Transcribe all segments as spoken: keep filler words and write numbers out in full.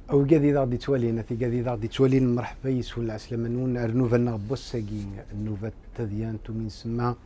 او قاعد غادي توالينا في قاعد غادي توالين مرحبا يسول العسلامه نون رنوفلنا بوساكي النوفا تذيان تو من سما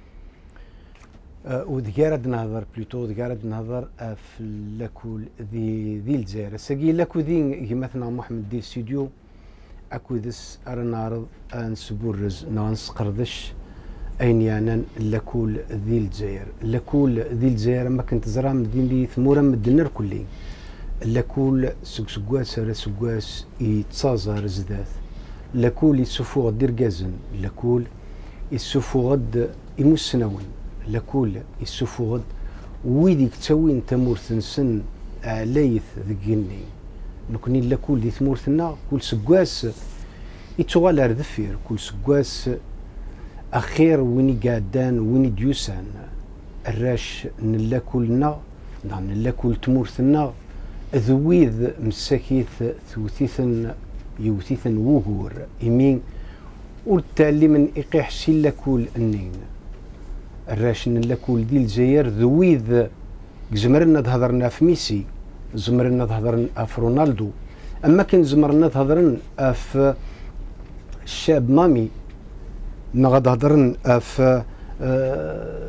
ودقارد نهضر بلوتو دقارد نهضر في لاكول ذي ذي الجزائر ساقي لاكو ذي مثلا محمد دي ستوديو اكو ذس ارى نعرض نسبورز نسقردش اين يعني لاكول ذي الجزائر لاكول ذي الجزائر ما كنت زرا مدين لي ثموره مدنر كلي لاكول سكسكواس على سكواس يتصازر زداث لاكول يسفو دير كازن لاكول يسفو غد يمسنون لاكول يسفو غد ويديك تسوين تمورثنسن علايث ذقني نكوني لاكول دي ثمورثنا كل سكواس يتغال على ذفير كل سكواس اخير ويني قعدان ويني ديوسان الراش نلاكولنا نعم نلاكول تمورثنا ذويذ مساكيث ثوثيثن يوثيثن وهور يمين والتالي من إقيح سيلاكول النين الراشن اللاكول ديال الجزائر ذويذ زمرنا تهضرنا في ميسي زمرنا تهضرنا في رونالدو اما كان زمرنا تهضرن في الشاب مامي نغاد هضرن في أه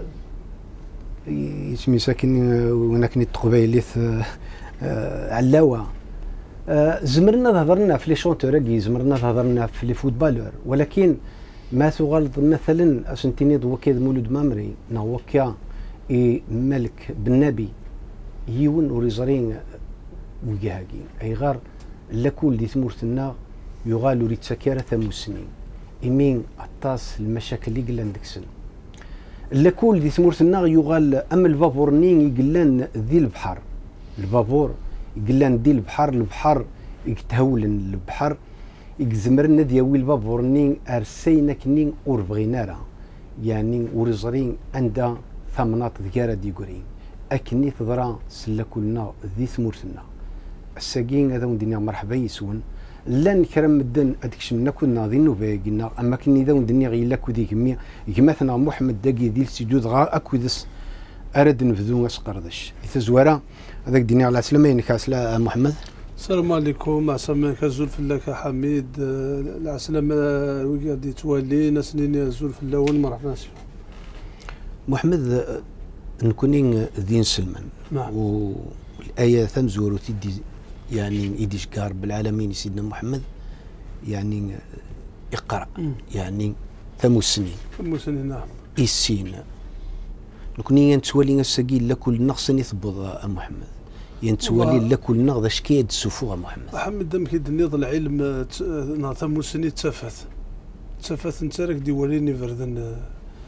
يسمي ساكن وناك نيت قبايليث أه علاوه أه زمرنا تهضرنا في لي شونتور زمرنا تهضرنا في لي فوتبالور ولكن ما تغلط مثلا اسنتيني وكيد مولود مامري نوكا اي ملك بالنبي يون وريزرين وجهاجي اي غار لاكول دي ثمورتنا يغالوا ريتسكيره ثموسنين يمين عطاس المشاكل اللي قلنا ديكسن لاكول دي ثمورتنا يغال اما الفابورنين يقلان ذي البحر الفابور يقلان ذي البحر البحر يتهولن البحر يزمرنا دياوي الفابورنين ارسينا كنين اور بغينارا يعني ورزرين عندها ثمنات ذكاره ديقورين اكني تضرا سلاكولنا ذي ثمورتنا الساقين هذا وندينا مرحبا يسون لان كرم الدن ادكشمنا كنا ذي نوفا قلنا اما كني ذا وندني غير لاكو ذي كمية مثلا محمد داقي ذي السجود غا اكو ذس ارد نفذو اسقردش يتزورا هذاك ديني على سلامه ينكاس لا محمد. السلام عليكم عسلامة كزول فلاك حميد العسلامة وقاعد يتوالي ناسنين يزول فلاون مرحبا سيو محمد نكونين ذين سلمان نعم والآية ثمزور وتدي يعني إيديش كار بالعالمين سيدنا محمد يعني اقرأ م. يعني ثمو السنين ثمو السنين نعم السين نكونين نتوالي السقيل لكل نقص يثبض محمد ينتولي لكل نغض شكيد سفوها محمد محمد دم كيد النض العلم ثمو السنين تسفث تسفث نتارك دي وليني فردن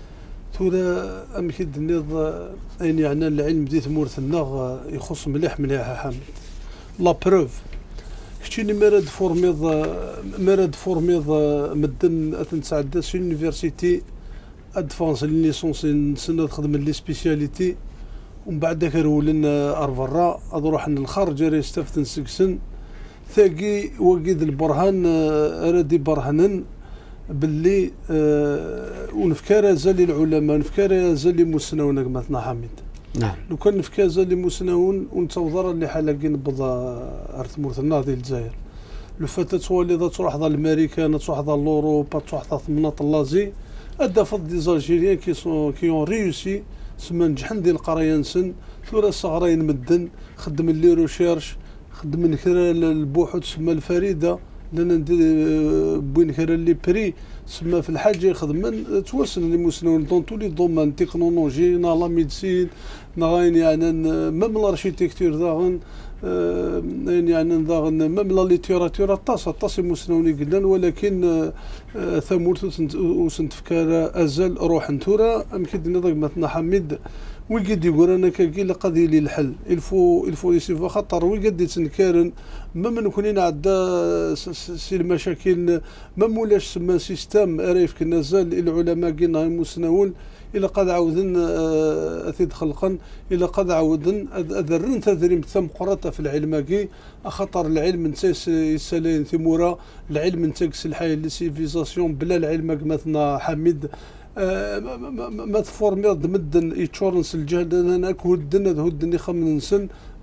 تورا ام كيد النض اين يعني العلم دي ثمورث النغ يخص مليح مليح حامد لا بروف كتشيني مراد فورميض مراد فورميض مدن اثن سعدات في يونيفرسيتي ادفانس ليسونس نسنى تخدم لي سبيسياليتي ومن بعد ذاك رولنا ارفرا اروح للخارج ريستفتن سكسن ثاقي وقيد البرهان رادي برهنن باللي آه ونفكار زالي العلماء نفكار زالي مسنون مثلا حميد نعم لو كان نفكار زالي مسنون ونتوضر اللي حلاقين بضا ارث مورثنا ديال الجزائر لو فاتت هو اللي ذا تروح ذا الامريكان تروح ذا لوروبا تروح ذا ثمنات اللازي ادا فض دي زالجيريان كي سون كي اون ريوسي سما نجحن ديال القرايه نسن ثورا صغرين مدن خدم لي ريشيرش خدم نكرا البحوث سما الفريده لان ندير بوين كرا لي بري سما في الحاجه يخدم توصل لي مسنون دون تو لي دومين تكنولوجي نا لا ميديسين نا يعني ميم الاركيتكتور داغن يعني داغن ميم لا ليتيراتور طاس طاس مسنوني قلنا ولكن ثمورت وسنتفكر ازل روح نتورا يمكن نضيق مثلا حميد ويقد يقول انا كي قضيه لي الحل الفو الفو يسيفو خطر ويقد يتنكرن ما من كونين عدا سي المشاكل ما مولاش سما سيستم ريف كنا زال العلماء قلنا مسنون الى قد عاودن اثيد خلقا الى قد عاودن اذرن تذريم ثم قرطه في العلم كي خطر العلم نتاس يسالين ثمورا العلم نتاكس الحياه لي سيفيزاسيون بلا العلم مثلا حميد ما تفورمي مدن يتشورنس الجهد انا كودن هدني خمن سن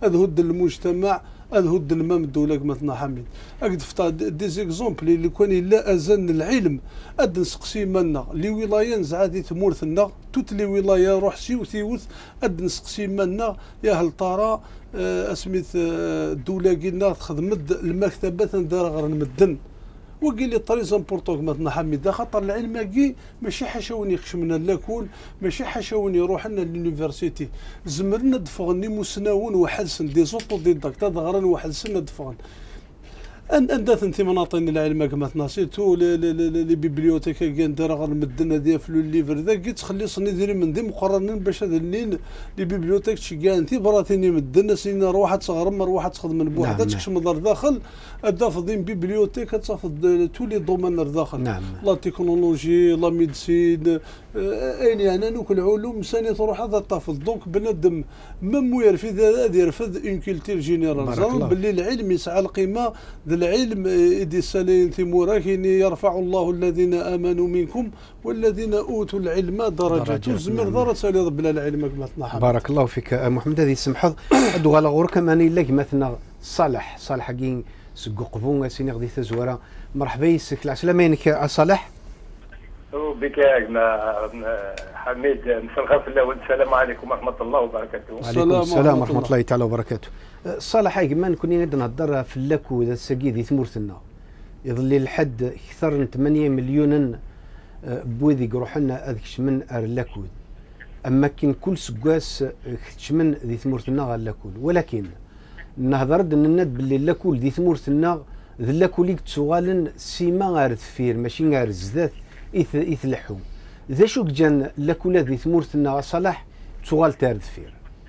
هذا هد المجتمع، هذا هد المام الدوله مثلا حميد. اكد فتا دي زيكزومبل اللي كان الا ازن العلم اد نسقسي منا لي ولايه نزعادي تمورثنا توت لي ولايه روح سي وثيوث اد نسقسي منا يا هل ترى اسميت الدوله قلنا تخدم المكتبات ندار غير المدن وقال لي طريز امبورطونك مثلا حميد خاطر العلم كي ماشي حاشا وين يخشمنا لاكول ماشي حاشا وين يروح لنا لونيفرسيتي زمرنا دفغني مسناون وحلسن دي زوطو دي داك تدغرن وحلسن دفغن ان اندات انت مناطين العلم كما تناسيتو لي بيبليوتيك كان دار غير المدن ديال في الليفر ذا قلت خلي صني ديري من دي مقررين باش هذا الليل لي بيبليوتيك تشكا انت براتيني مدن سين روحها تصغرم روحها تخدم من بوحدها تكشم دار داخل الدافضين بيبليوتيك تافض تو لي دومين داخل نعم لا تكنولوجي لا ميديسين اين يعني نوك العلوم ساني تروح هذا تافض دونك بنادم ميم يرفد هذا يرفد اون كولتير جينيرال زعما باللي العلم يسعى القيمه العلم يدي سالين ثموراك يرفع الله الذين امنوا منكم والذين اوتوا العلم درجات زمر دار سالي بلا العلم كما بارك الله فيك محمد. هذه سمحض ادو على غور كمان الا مثلا صالح صالح كين سققفون سيني غدي تزوره مرحبا يسك العسلامه ينك صالح بك يا حميد مساء الخير في الله والسلام عليكم ورحمه الله وبركاته. وعليكم السلام ورحمه الله تعالى وبركاته. صالح كمان كنا نهضر في اللاكو ذا السقيدي ثمورتنا يظل الحد اكثر من ثمانية مليون بوذي يروح لنا هذاك من اللاكود اما كاين كل سكواس من ذي ثمورتنا غير اللاكود ولكن نهضر الند باللي اللاكول ذي ثمورتنا ذي اللاكوليك تسوغالن سيما غير ثفير ماشي غير الزدات إث إث لحوم ذا شو جان لاكولات ذي ثمورتنا صلاح تسوغال تار ثفير.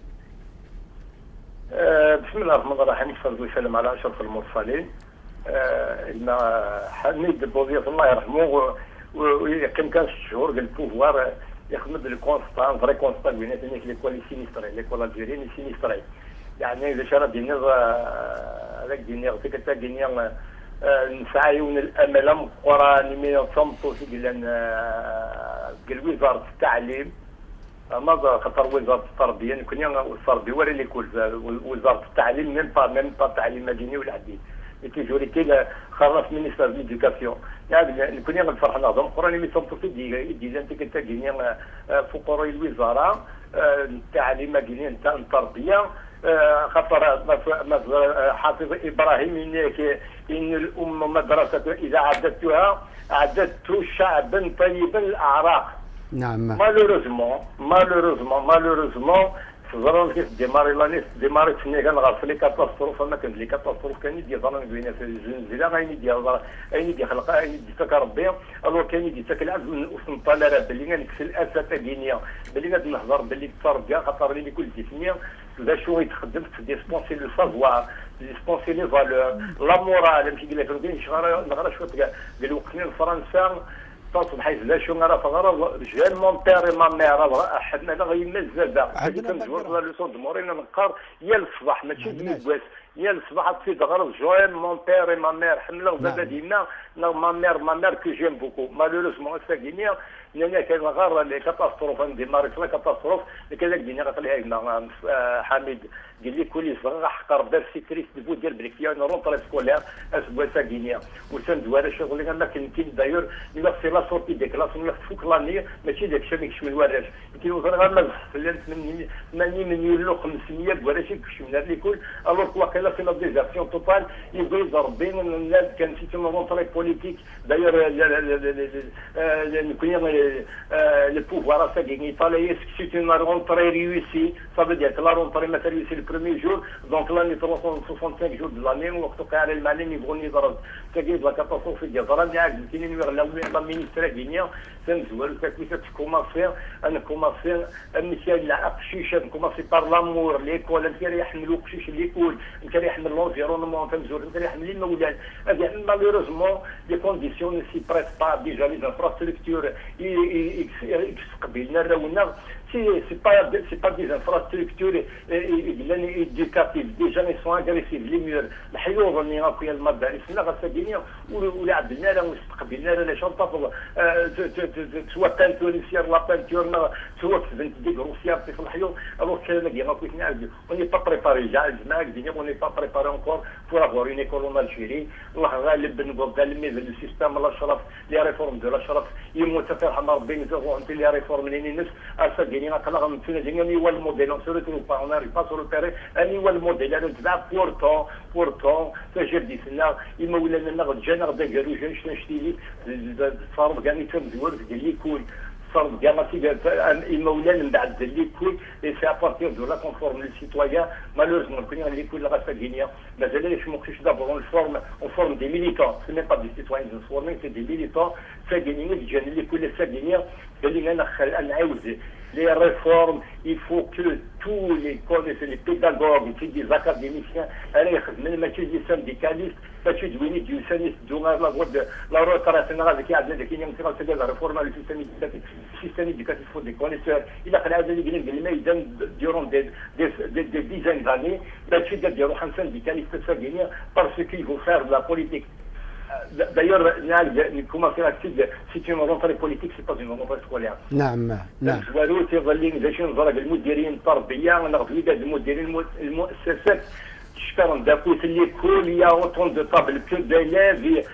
أه بسم الله الرحمن الرحيم والصلاه والسلام على اشرف المرسلين. ان أه حميد بوزيف الله يرحمه وكان كان شهور ديال البوفوار يخدم بالكونستا فري كونستا بيناتنا لي كوالي سينيستري لي كوال الجيريين سينيستري يعني اذا شرا دينير هذاك دينير فيك تا دينير نسعيون الامل مقران من صمتو ديال ديال وزاره التعليم اما خاطر وزاره التربيه كنا التربيه ولا اللي كل وزاره التعليم ميم با ميم با التعليم المدني ولا عديد تيجوريتي خرج مينيستر دو ليدوكاسيون يعني كنا نفرح نهضم قراني مي صمتو في دي دي انت كنت كاينين فقراء الوزاره التعليم كاينين تاع التربيه خاطر حافظ ابراهيم ان الام مدرسه اذا عددتها عددت شعبا طيبا الاعراق. نعم مالوروزمون مالوروزمون مالوروزمون صغرون كيف ديماري لاني ديماري تسني كنغرس لي كاتاستروف ما كان لي كاتاستروف كان يدي ظلام بين في الزلزال غاين يدي غاين يدي خلق غاين يدي تاك ربي الو كان يدي تاك العبد وسن طالع باللي غنكسل الاساتذه دينيه باللي غادي نهضر باللي التربيه خاطر لي كل ديفنيا ذا شو يتخدم في ديسبونسي لو سافوار ديسبونسي لي فالور لا مورال ماشي قال لك ندير شغل نغرا شويه قال وقتني لفرنسا بحيث لا شو نرى فغرا جان مون بير ما مير حنا غير مازال باقي كنزور لو سون مورينا نقار يا الصباح ماشي بواس يا الصباح تفيد غرض جوان مون بير ما مير حنا زاد دينا ما مير ما مير كو جيم بوكو مالوروسمون ساكينيا لان كان غير لي كاتاستروف ديماري لا كاتاستروف كذاك دينا غتلاقي لنا حميد قال لي كل صغير حقر دار سيكريس دو ديال بريكيا رونطري سكولير اسبوع ساكينيا وسند ولا شغل اللي ما كاين كاين داير الا في لا سورتي دي كلاس ولا فوق لاني ماشي داك الشيء كيكشف الوراج كاين غير ما ثمانين مليون لو خمسمية ولا شي كشفنا لي كل الوغ واقيلا في لا ديزاسيون توتال يبغي يضربين الناس كان سيتي رونطري بوليتيك داير كاين le pouvoir à gagner Italie, c'est une rentrée réussie, ça veut dire que la rentrée m'a réussi le premier jour, donc l'année trois cent soixante-cinq jours de l'année, où on a le malin, ils vont y avoir, c'est la catastrophe de Gazaran, il y a une la ministre guinéen, c'est un joueur, c'est que ça commence à faire, on commence à monsieur la apchiche, on commence par l'amour, l'école, on peut يحمل وقشيش l'école, on peut يحمل l'environnement, on peut يحمل المولد, malheureusement, les conditions ne s'y prêtent pas, déjà les infrastructures, قبيلنا راونا c'est c'est pas c'est pas des infrastructures éducatives déjà ils sont agressifs les murs الحيوط اللي غاكو المدارس لا غاساكينيا ولا عندنا لا مستقبلنا لا شنطه سوا بانتوريسير لا بانتور سوا بنت دي غروسيار في الحيوط alors que là غاكو نعرف on n'est pas préparé جا الجماعه الدنيا on n'est pas préparé encore pour avoir une école en Algérie الله غالب نقول الميز لو سيستم الاشراف لي ريفورم دو الاشراف يموت فرحنا ربي نزغو انت لي ريفورم لي نس اساكيني غاكلا غنمثل ديالي هو الموديل on se retrouve pas on arrive pas sur le terrain اني هو الموديل انا نتبع بورتون بورتون تجر دي سنا إما ولا لنا غد جانا غدا قالوا جا نشتا نشتي لي صار كاع تنزور ديال لي كول صار كاع ماشي إما ولا من بعد لي كول اي سي ابارتير دو لا كونفورم لي سيتويان مالوريزمون كاين لي كول غا ساكينيا مازال ما كنتش دابور اون فورم اون فورم دي ميليتون سي ميم با دي سيتويان دو فورمين سي دي ميليتون ساكينيا جاني لي كول ساكينيا قال لي انا نعاود les réformes, il faut que tous les connaisseurs, les pédagogues, les académiciens, même les syndicalistes, les syndicalistes, la retraite générale qui a dit la réforme du système éducatif, le système éducatif faut des connaisseurs. Il a fait des durant des, des, des, des dizaines d'années, les syndicalistes parce qu'il faut faire de la politique. D'ailleurs, c'est une rentrée politique, c'est pas une rentrée scolaire. نعم نعم. الجوالو تيظل باش نظرق المديرين التربيه نغفل كاع المديرين المؤسسات شكرا داكوت اللي كل يا اوتون دو طابل كو ديليف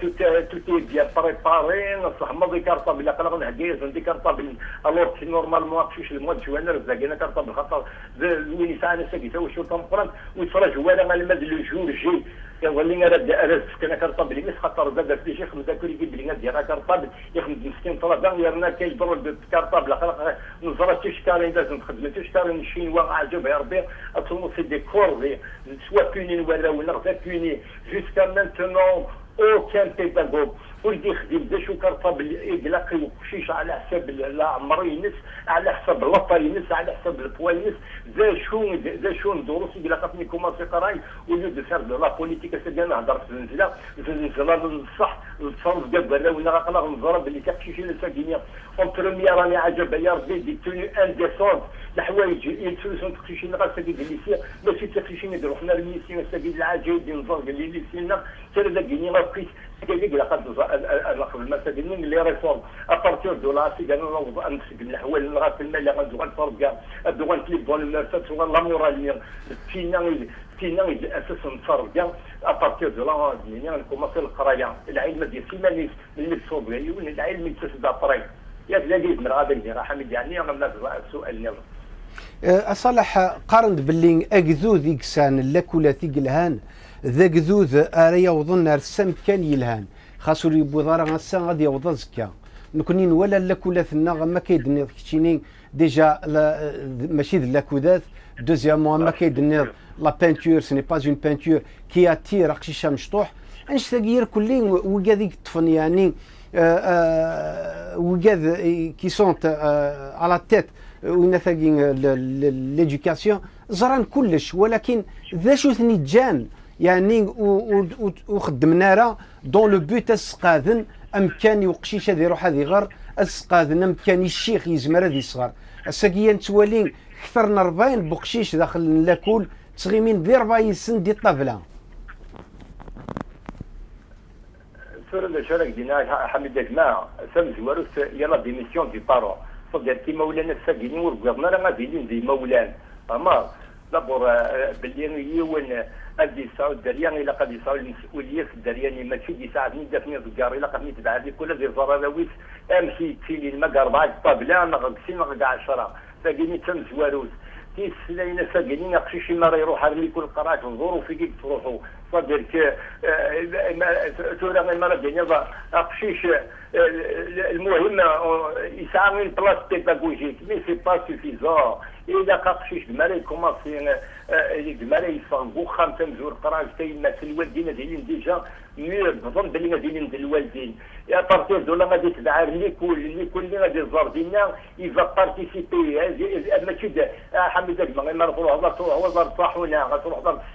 تو تي بيان بريباري نصح ما ذكر طابل لا قلق نهديز ندير طابل الوغ كي نورمالمون ماكشوش الموا جوان رزاقنا كارطابل خاطر وين يسعى ساكي تو شو تنقرن ويتفرج ولا ما المد لو جور جي يظل لي انا انا سكن كارطابل اللي خاطر زاد في شي خمسه كل يجيب لي ديال كارطابل يخدم مسكين طلب يرنا كيضرب كارطابل خلق نزرت تشكارين لازم نخدم تشكارين الشينوا عجب يا ربي اتصلوا سي دي كور soit puni ولا ولا غدا puni jusqu'à maintenant aucun pédagogue ولدي يخدم دا شو كارطابل يقلق وقشيش على حساب العمر ينس على حساب اللطه ينس على حساب البوا ينس دا شو دا شو ندوروس يقلقني كوماسي قراي وليو دو فير دو لا بوليتيك سي انا هضر في الزنزله الزنزله الصح التصرف ديال ولا ولا غنقلق نضرب اللي كتمشي للساكينيه اون بروميير راني عجب يا ربي دي توني انديسونت الحوايج السوليسيون تخشي لنا ساكي ديال ليسي ماشي تخشي نديرو حنا الميسيون ساكي العاجل ديال نزار قال لي ليسينا حتى لا كيني ما بقيت كيجي لا قد الاخر المساجين لي ريفورم ابارتير دو لا سي كانوا نوض نمسك الاحوال نغا في المال غندوغ نصرف كاع دوغ نتليب بون المرسات ولا موراليا فينا فينا اساسا نصرف كاع ابارتير دو لا دنيا نكوماسي القرايه العلم ديال سيمانيس اللي تصوب العلم يتسد ابري يا بلادي من غادي ندير حميد يعني غنبدا السؤال نير اصالح قارن باللي اكذو ذيك سان لاكولا تيقلهان ذا كذوذ اريا وظن رسم كان يلهان خاصو يبو ضرا غسا غادي يوض زكا نكونين ولا لاكولا ثنا ما كيدني كيتشيني ديجا ماشي ذ لاكودات دوزيامون ما كيدني لا بانتور سي با اون بانتور كي اتير قشيشه مشطوح انش تغير كلين وكاديك طفن يعني وكاد كي سونت على تيت وين ثاقين ليدوكاسيون زران كلش ولكن ذا شو ثني جان يعني وخدمنا راه دون لو بوت السقاذن امكاني وقشيش هذه يروح هذه غير السقاذن امكاني الشيخ يزمر هذه صغار الساكيه نتوالين كثرنا ربعين بقشيش داخل لاكول تغيمين دي ربعين سن دي الطابله سور الشارع دينا حميد الجماعه سام زوارو يلا ديميسيون دي بارون صدر كي مولانا الساكيني ورقنا راه غاديين دي مولان اما دابور باللي يون ادي ساعود الدريان الى قد يساوي المسؤوليه في الدريان ماشي دي ساعدني دافني الكار الى قد نتبع لي كل ديال زراويت امشي تيلي الماء اربعه طابله ما غسين ما كاع عشرة ساكيني تم زواروز تيس لينا ساكيني نقشي شي مره يروح على كل قراءه تنظروا في كيف تروحوا صدر ك تورا ما مرة ديال قشيش المهم يسعى من بلاص بيداغوجيك مي سي با سوفيزون إذا قاقشيش دماري كوماسي دماري يصنقو خامسة مزور قراج كاين في الوالدين ديالين ديجا مير بظن بلي غاديين ند الوالدين يا بارتير دولا غادي تدعى لي كل لي كل اللي غادي يزار دينا يفا بارتيسيبي ماشي حميد ما نعرفوا هضر هو دار صحونا غتروح دار السيرت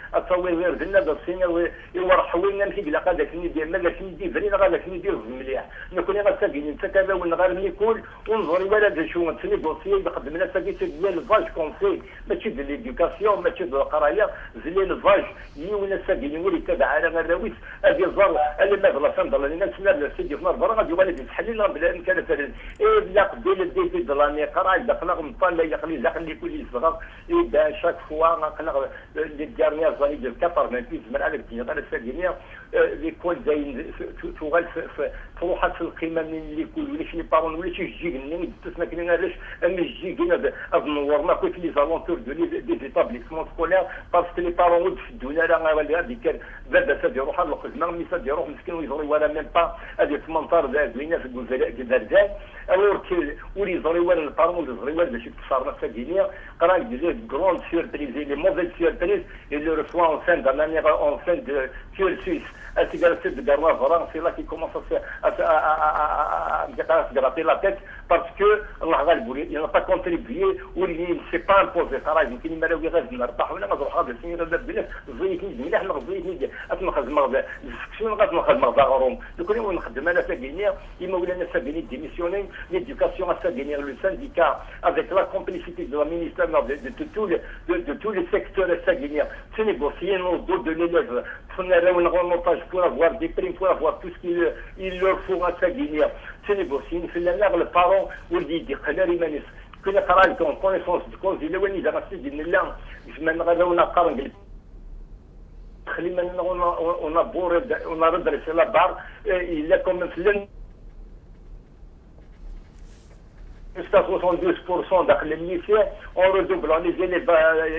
اتصور غير دنا بالسينما يورحونا ماشي بلا قادك ندير ما قالش ندير فرينا قالك ندير مليح نكون غاساكين انت كذا ونغير نيكول ونظري ولا شو تسني دوسي يقدم لنا ساكيت ديال الفاج كونسي ماشي ديال ليديوكاسيون ماشي ديال القرايه زليل الفاج يونا ساكين ولي تبع على غراويس ادي الزر اللي ما بلا صندل لنا نسنا السيدي في نهار غادي ولد يتحلل بلا امكان فرد اي لا قبيل الديتي دلاني قرا دخل مطلع يخلي داخل كل صغار يبدا شاك فوا نقلق لي ديرنيير زاني ديال ثمانين من على الدنيا غير الساكينيه ليكول زين تغال في تروحات في القيمه من اللي يقول ولا شي بارون ولا شي جيجن تسمى كاين علاش اما الجيجن النور ما كنت لي زالونتور دو لي زيتابليسمون سكولير باسكو لي بارون ود في الدنيا راه ولا هذيك بدا سا يروح على الخدمه ميسا يروح مسكين ويزوري ولا ميم با هذه ثمنطار دوينا في الجزائر كدرجات الور ولي يزوري ولا البارون يزوري ولا باش يتصار الساكينيه قرا دي غروند سيربريز لي موفيز سيربريز اللي ريسوا اون سين دا مانيير اون سين دو كول سويس التجارة de Garnois Varan, c'est là qu'il commence à se gratter la tête parce que il n'a pas contribué ou il ne s'est pas imposé. يمكن ما لو يغاز نربح ولا غادي نروح هذا السنه هذا بلاش زيتني مليح زيتني اتنخدم هذا شنو غادي نخدم هذا غروم دوك اللي نخدم انا ساكينيا يما ولانا ساكيني ديميسيوني ليدوكاسيون ساكيني لو سانديكا avec la complicité de la ministère de, de, de, tous les, de, de tous les secteurs saguiniens se négocier au dos de l'élève un remontage pour avoir des primes pour avoir tout ce qu'il il leur faut à Saguinier se négocier في النهار البارون ولدي دي قلاري مانيس كنا قراي كون كونيسونس دو كوز الا وين اذا غاسي ديال الله زعما غادي قارن خلينا on a beau on a redressé la barre il est comme مثلا jusqu'à soixante-douze pour cent داخل الليسي on redouble on les élèves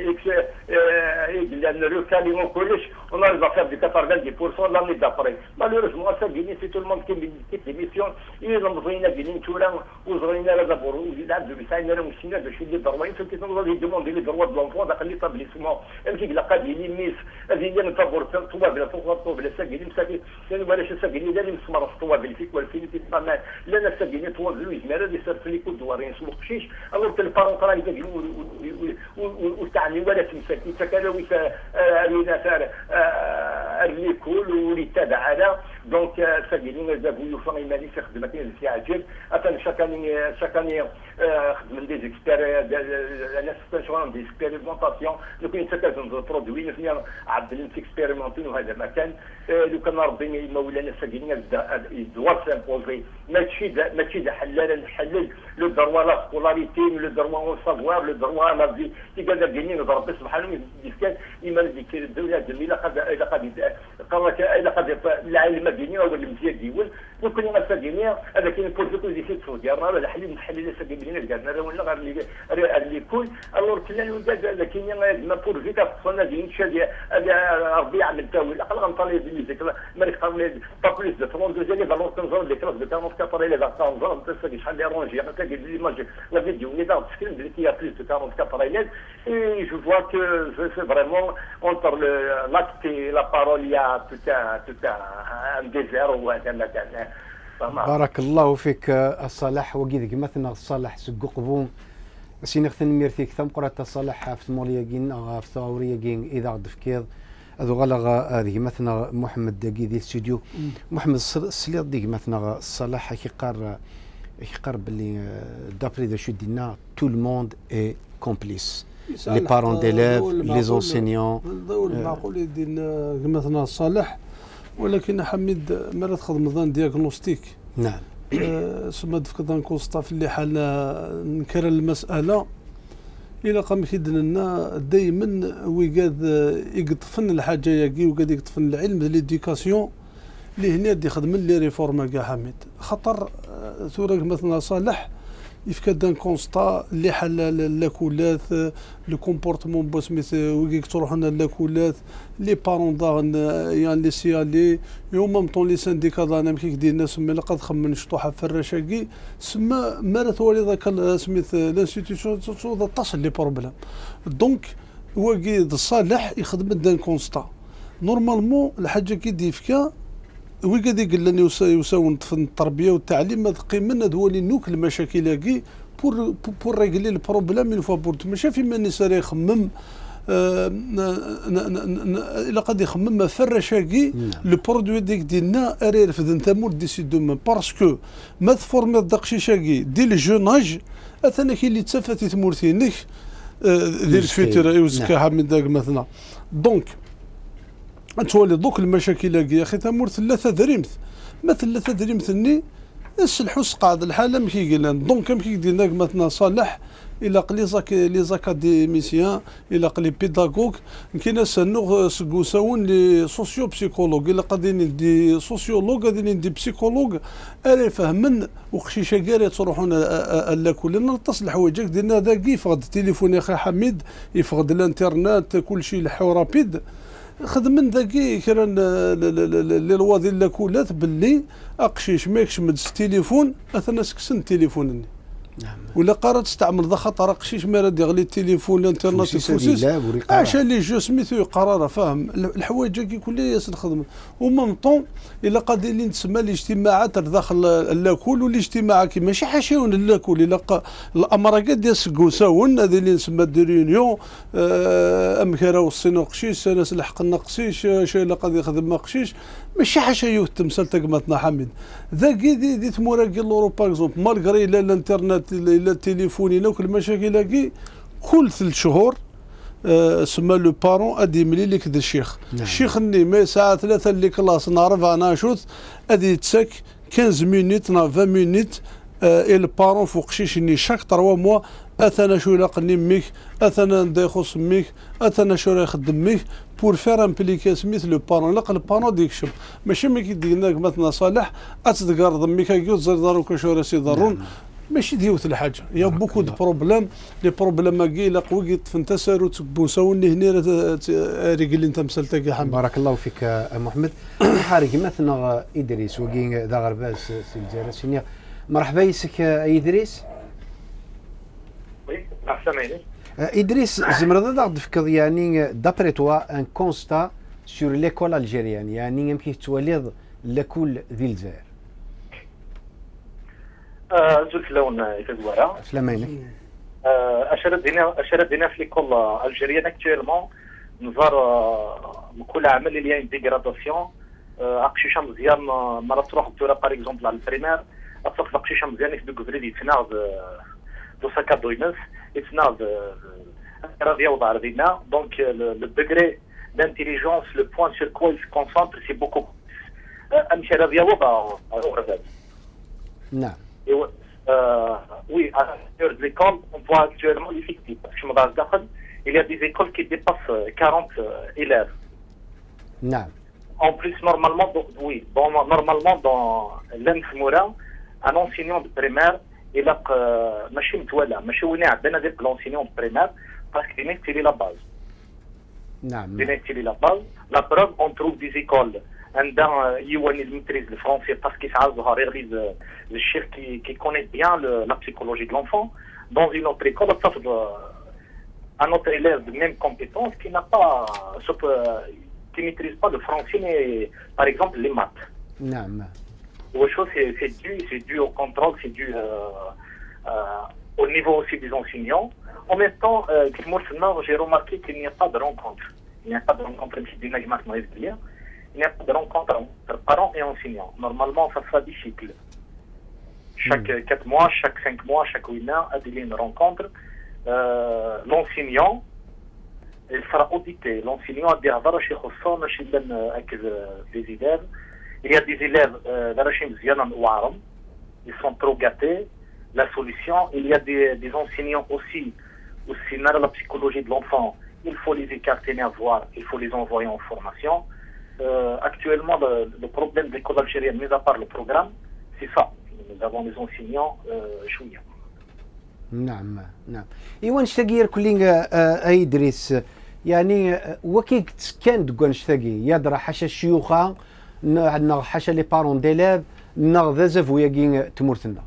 recaling au collège on arrive à faire du quatre-vingt-dix pour cent l'année d'après malheureusement ça Guinée c'est tout le monde qui quitte l'émission ils ont besoin de Guinée tout là وزرينا لا دابور ولاد بيساينا ومشينا باش يدي الدروين في كيفاش غادي يدوموندي لي دروا دو لونفون داخل ليتابليسمون امشي لا قادي لي ميس هذه هي نتابور طواب بلا طواب بلا ساكيني مساكين ولا شي ساكيني داري مسمر في طواب الفيك والفيني في الطمان لا ساكيني طواب لويز مالا دي سير في كود دوارين سوق قشيش الوغ البارون قرا يديروا وتعني ولا تمسكي تكالا ويسا رينا سار الريكول واللي تابع على دونك ساكيني زابو يوفا ايماني في خدمتين في عجل اتن شاكاني شاكاني خدم دي زيكسبير الناس تنشغل دي اكسبيريمونطاسيون لو كاين تكازن دو برودوي فينا عبد اكسبيريمونتين وهذا ما كان لو كان ربي مولانا ساكيني يدوار سامبوزي ماشي ماشي حلال نحلل لو دروا لا سكولاريتي لو دروا اون سافوار لو دروا لا في تيقال لك ربي سبحانه يسكن ايما ديك الدوله الجميله قد الى قد قالك الى قد العلم الديني او المزيان ديول ممكن ما ساكيني هذا كاين بروتوكول دي سيت سعوديه راه الحل نحلل ساكيني كاع ولا غير اللي اللي كل الور كلان ولاد لكن ما بور فيك خصنا دي شادي ربي يعمل تاويل الاقل غنطلي دي ميزيك ما يقبل با بليس دو ثلاثة وعشرين ديال فالور كنزور دي كلاس دو أربعة وأربعين الى كنزور انت شحال لي رونجي انا كنقول لي ماجي لا فيديو اللي دار تسكرين بلي فيها بليس دو أربعة وأربعين اي جو فوا كو سي فريمون اونتر لاكت لا بارول يا توتا توتا ان ديزير وهذا مثلا بارك الله فيك الصالح وكيد مثلا الصالح سكو قبوم سيني خثن ميرتيك ثم قرات الصالح في مولياكين في ثورياكين اذا دفكيض هذو غلغ هذه مثلا محمد كي ديال الاستوديو محمد السليط ديك مثلا الصالح كيقار كيقار باللي دابري ذا شو دينا تو الموند اي كومبليس لي بارون ديليف لي زونسينيون المعقول يدينا مثلا الصالح ولكن حميد مرة تخدم ظن دياغنوستيك نعم سما دفك ظن كونستا في اللي حال نكرر المسألة إلا قام كيدنا لنا دايما ويقاد يقطفن الحاجة ياكي وقاد يقطفن العلم ليديكاسيون اللي هنا دي خدم لي ريفورما كاع حميد خطر ثورك مثلا صالح يفكا دان كونستا اللي حل لاكولات لو كومبورتمون بوسميت ويك تروح لنا لاكولات لي بارون داغن يعني لي سيالي يوم مام طون لي سانديكا دانا كي ديرنا سما لقد خمن شطوحه فراشاكي سما مارت ولي ذاك سميت لانستيتيوشن تصود تصل لي بروبليم دونك واكيد صالح يخدم دان كونستا نورمالمون الحاجه كي ديفكا وي قاعد يقول لنا يساون في التربيه والتعليم هذا قيمنا هو اللي نوك المشاكل كي بور بور ريغلي البروبليم اون فوا بور ماشي فيما الناس راه يخمم الا قد يخمم فرشاكي لو برودوي ديك ديالنا اري رفد انت مول ديسيدو من باسكو ما تفورمي داكشيشاكي ديال الجوناج اثنا كاين اللي تسافات تمورتينك ديال الفيتور يوزكا حميد داك مثلا دونك تولي دوك المشاكل يا اخي تمور ثلاثه دريمت ما ثلاثه دريمتني السلحوس قاعد الحاله ما كيقول دونك كم كيدير مثلا صالح الى قلي زاك لي زاكاديميسيان الى قلي بيداغوغ كاين سنو سكوساون لي سوسيو بسيكولوج الى قادين دي سوسيولوج قادين دي بسيكولوج اري فهمن وخشيشه كاري تروحون الا كلنا نتصل الحوايج ديالنا داك يفقد التليفون يا اخي حميد يفقد الانترنت كل شيء الحو رابيد خدمن ذاكي كران لي لوا ديال لاكولات باللي اقشيش ما يكشمد التليفون اثنا سكسن التليفون نعم ولا قررت تستعمل ذا خطر قشيش ما راه يغلي التليفون الانترنت الفوسيس اش اللي جو سميتو قرار فاهم الحوايج كي كلها نخدم ومن طون الا قادرين تسمى الاجتماعات داخل اللاكول والاجتماع كي ماشي حاشيون اللاكول الا الامراكات ديال السكوساون هذه اللي نسمى دي ريونيون ام كراو الصينو قشيش ناس لحقنا قشيش شي الا قاد يخدم ما قشيش ماشي حاشا التمثال تقمتنا حميد ذاكي دي دي تموراكي لوروب باغ اكزومبل مالغري لا الانترنت لا التليفون لا كل المشاكل كي كل ثلاث شهور آه سما لو بارون ادي ملي لك ذا الشيخ نعم. الشيخ ني ما ساعه ثلاثه اللي كلاس نعرف انا شوت ادي تسك خمسطاش مينيت نا عشرين مينيت آه البارون فوق شيشني شاك ثلاثة موا اثنا شو لاقني ميك اثنا ندخل ميك اثنا شو راه يخدم ميك بور فير امبليكي سميت لو بارون لاق البارون ديكشم ماشي ملي كيدينا مثلا صالح اتذكر ضميك كيوت زيدارو شو راه سيدارون نعم. ماشي ديوت الحاجه يا بوكو دو بروبليم لي بروبليم كي لا قوي تفنتسر وتبوساوني هنا رجل انت مسلتك يا حمد بارك الله فيك محمد حارق مثلا ادريس وكين ذا غرباس سي الجراسينيا مرحبا يسك ادريس وي سامعني ادريس زمرد ضغط فكر يعني دابري توا ان كونستا سور ليكول الجيريان يعني يمكن توليض لكل ذي الجزائر زلت لون يتزورا سلامينك اشرت دينا اشرت دينا في ليكول الجيريان اكتويلمون نزار كل عمل اللي هي ديغراداسيون اقشيشه مزيان مره تروح الدوره باغ اكزومبل على البريمير اطلق اقشيشه مزيان يكتب كوزري يتناض دو ساكا دوينس يتناض راضي يوضع ردينا دونك لو ديغري d'intelligence, le point sur quoi il se concentre, c'est beaucoup plus. امشي راضي يوضع نعم Euh, oui, à l'intérieur de l'école, on voit actuellement l'effectif. Parce que je me base d'accord, il y a des écoles qui dépassent quarante euh, élèves. Non. En plus, normalement, donc, oui, bon, normalement, dans l'Infmoura, un enseignant de primaire, il a ماشي متولى ماشي وين عندنا ديك l'enseignant de primaire parce qu'il est la base. نعم. Il est la base. La preuve, on trouve des écoles. عندنا يواني maîtrise le français parce qu'il s'azhar يغليز le chef qui qui connaît bien le, la psychologie de l'enfant dans une autre école un autre élève de même compétence qui n'a pas qui maîtrise pas le français mais par exemple les maths. نعم. c'est c'est dû c'est dû au contrôle, c'est dû euh, euh, au niveau aussi des enseignants. En même temps euh, j'ai remarqué qu'il n'y a pas de rencontre. Il n'y a pas de rencontre bien. Il n'y a pas de rencontre entre parents et enseignants. Normalement, ça sera des cycles. Chaque mm. quatre mois, chaque cinq mois, chaque huit mois, il y a une rencontre. Euh, l'enseignant, il sera audité. L'enseignant a dit à des élèves. Il y a des élèves, euh, ils sont trop gâtés. La solution, il y a des, des enseignants aussi, aussi dans la psychologie de l'enfant. Il faut les écarter à voir, il faut les envoyer en formation. Euh, actuellement, le, le problème de l'école algérienne, mis à part le programme, c'est ça. Nous avons des enseignants chouïa. نعم نعم. إيوان شتاقير كلين أيدريس يعني وكيك كان تقول شتاقي يدرى حاشا الشيوخة عندنا حاشا لي بارون ديليف نغ زاف وياكين تمورتنا.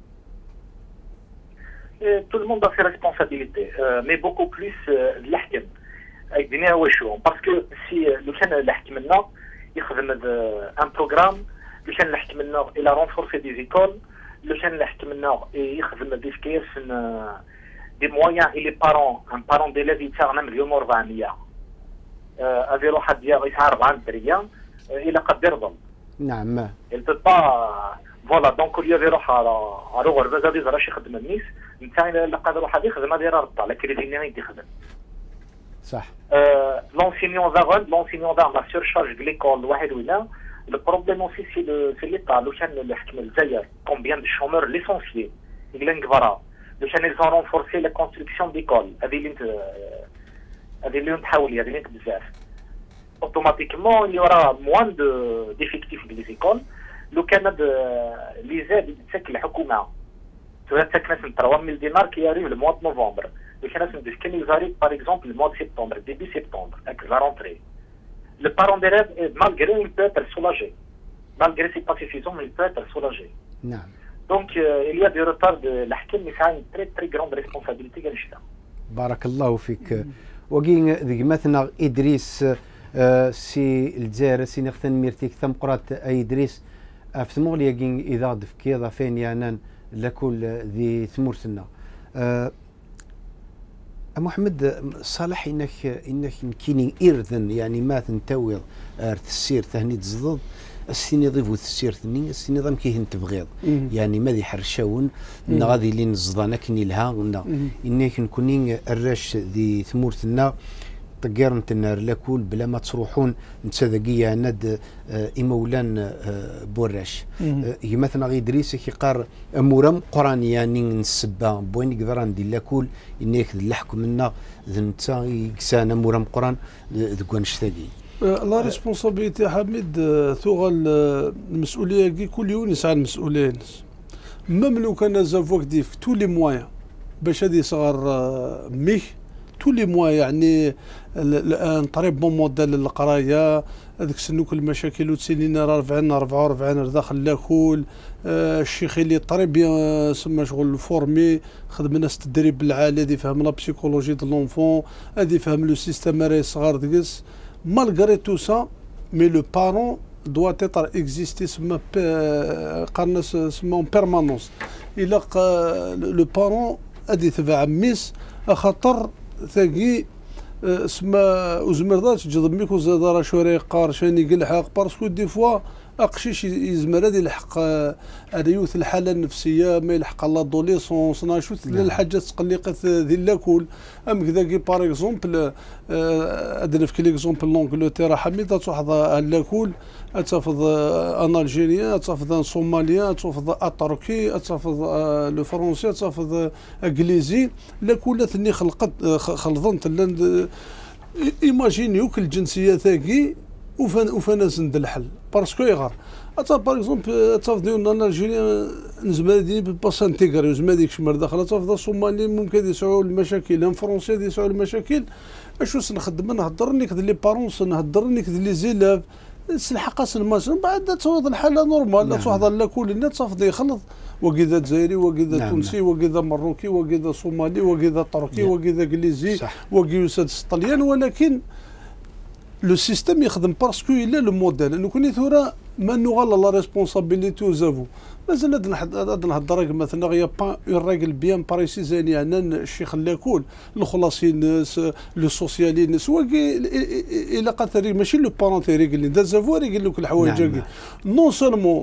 Tout le monde a ses responsabilités, euh, mais beaucoup plus euh, l'ahkem. Avec des néo-échouons. Parce que si le chien l'ahkemna, il a un programme, le chien l'ahkemna, il a renforcé des écoles, le chien l'ahkemna, il a des skills, دي مويان اي لي بارون ان بارون ديليف يتاغنا مليون وأربعمية افي روح ديال يسعى أربعة دريه الى قد يرضى. نعم. il peut pas فوالا دونك اللي يروح على على غربه زاد يزرع شي خدمه الناس نتا الا قادر واحد يخدم غادي يرد على كريدي يدي يخدم. صح. لونسينيون فاغون لونسينيون فاغ لا سيرشارج دو ليكول واحد ولا لو بروبليم اوسي سي لو سي ليطا لو كان اللي حكم الجزائر كومبيان دو شومور ليسونسيي يقول نكبرا لو كان يزون رونفورسي لا كونستركسيون ديكول هذه اللي انت هذه اللي نحاول هذه اللي بزاف automatiquement il y aura moins de d'effectifs dans les écoles. لو كان لي زاد تسكن الحكومه تسكن ناس ثلاثة مية دينار كي ياريف لو موا دو نوفمبر لو كان ناس تسكن يزاري باغ اكزومبل الموا دو سبتمبر ديبي سبتمبر هاك لا رونتري لو بارون ديليف مالغري il peut être soulagé malgré c'est pas suffisant mais il peut être soulagé. نعم. donc euh, il y a des retards de الحكم mais ça a une très très grande responsabilité كاع نشتا. بارك الله فيك. وكين ذيك مثلا ادريس أه سي الجزائر سي نختن ميرتيك ثم قرات اي ادريس افتمو لي كين اذا دفكيضا فين يانان لكل ذي ثمورتنا. أه محمد صالح انك انك يمكن ايرذن يعني ما تنتوض تسير تهني تزضض السيني ضيفو تسير ثني السيني ضم كيه تبغيض يعني ما ذي حرشاون ان غادي لين زضانا كني لها قلنا انك نكونين الراش ذي ثمورتنا طقير نتنار لكول بلا ما تروحون نتسذقية ند إمولان بوراش مثلا غي دريس كي قار أمورام قرانية يعني نسبة بوين يقدر ندير لكول إنك اللحكم منا ذنتا يكسان أمورام قران ذكوان شتاقي. لا ريسبونسابيلتي حميد ثوغل المسؤولية كي كل يوم يسعى المسؤولين ميم لو كان زافوك ديف تو لي موان باش هادي صغار ميك تو لي موا يعني الان طريب بون موديل للقرايه هذيك سنوك المشاكل وتسينين راه رفعنا أربعة وأربعين داخل لاكول آه الشيخ اللي طريب سما شغل فورمي خدم ناس التدريب العالي هذه فهم لا بسيكولوجي دو لونفون هذه فهم لو سيستيم راهي صغار دقس مالغري تو سا مي لو بارون دوا تيتر اكزيستي سما قالنا سما بيرمانونس الا لو بارون هذه تبع ميس خاطر ثاقي سما وزمردات تجذب ميكو زاد شوري قار شاني قلحق بارسكو دي فوا اقشيش يزمر هذه الحق الريوث الحاله النفسيه ما يلحق لا دوليسونس ناشوت الحاجات تقلقت ذي لاكول ام كذا كي باغ اكزومبل ادنا في كلي اكزومبل لونجلتيرا حميده تحظى لاكول اتفض ان الجيريان اتفض ان صوماليان اتفض التركي اتفض لو فرونسي اتفض انجليزي لاكول ثني خلقت خلظنت ايماجينيو كل الجنسيه ثاقي وفن وفناس ند الحل باسكو يغار اتا باغ اكزومبل تفضيو ان الجيريان نزمادي باس انتيغري زماديك شمر داخل تفضل الصومالي ممكن يسعوا المشاكل هم فرونسي يسعوا المشاكل اشو نخدم نهضر لك لي بارونس نهضر لك لي زيلاف الحق ماشي بعد توض الحاله نورمال نعم. توض لا كل الناس تفضل يخلط وكذا جزائري وكذا نعم. تونسي وكذا مروكي وكذا صومالي وكذا تركي نعم. وكذا انجليزي وكذا طليان ولكن لو سيستيم يخدم باسكو الا لو موديل انه كوني ثورا ما نغلا لا ريسبونسابيلتي وزافو مازال هاد نهضر مثلا غيا با اون ريغل بيان بريسيزين يعني الشيخ لاكول الخلاصين لو سوسيالين سوا الا قاتل ماشي لو بارونتي ريغل دا زافو ريغل لك الحوايج نعم. نون سولمون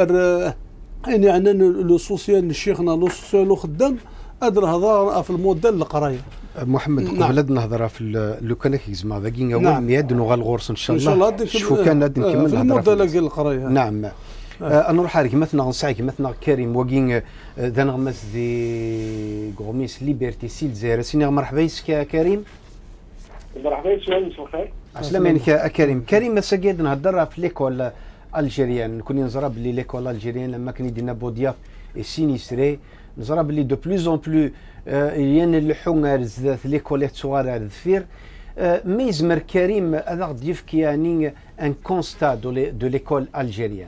يعني عندنا لو سوسيال الشيخنا لو سوسيال خدام ادر هذا في الموديل القرايه محمد نعم. قبل نهضر في لو كان كيزما ذاكين اول نعم. مياد نغال غورس ان شاء الله ان شاء الله شوف كان غادي نكمل في الموديل ديال القرايه نعم آه. انا نروح عليك مثلا نصايك مثلا كريم وكين ذا نغمس دي غوميس ليبرتي سيل زير سيني مرحبا يسك كريم مرحبا شويه مساء الخير السلام عليك كريم كريم مساكيد نهضر في ليكول الجيريان كوني نزرى بلي ليكول الجيريان لما كان يدينا بودياف سينيستري نزرى بلي دو بلوز اون بلو يان اللحون زاد ليكولات صغار الذفير ما يزمر كريم هذا غادي يفكي يعني ان كونستا دو ليكول الجيريان.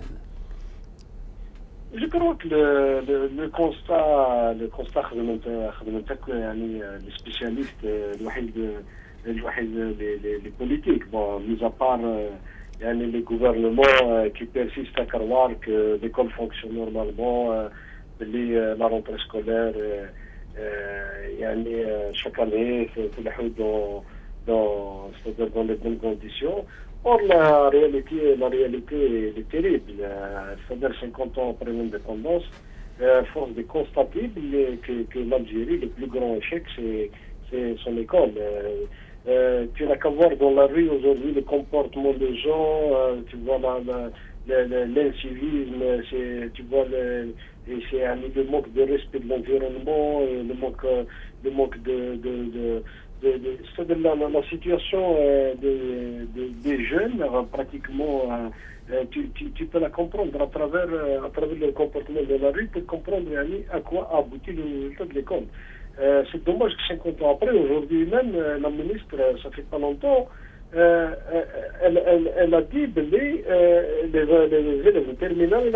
جو كرو لو كونستا لو كونستا خدمت خدمتك يعني لي سبيسياليست الوحيد الوحيد لي بوليتيك بون ميزا بار يعني لي غوفرنمون كي بيرسيست كروار كو ليكول فونكسيون نورمالمون باللي لا رونتري سكولير يعني chaque année تلحوا dans dans c'est-à-dire dans les bonnes conditions. Or la réalité la réalité est terrible. C'est-à-dire cinquante ans après l'indépendance, force de constater que, que l'Algérie, le plus grand échec, c'est son école. Euh, tu n'as qu'à voir dans la rue aujourd'hui le comportement des gens, euh, tu vois l'incivisme, tu vois c'est un le manque de respect de l'environnement, le manque, le manque de, de, de, de, de, de la, la situation euh, de, de, des jeunes, pratiquement, euh, tu, tu, tu peux la comprendre à travers, à travers le comportement de la rue, pour comprendre à quoi a abouti le résultat de l'école. Euh, c'est dommage que cinquante ans après, aujourd'hui même, euh, la ministre, ça fait pas longtemps, euh, elle, elle, elle a dit que les, euh, les, les élèves terminales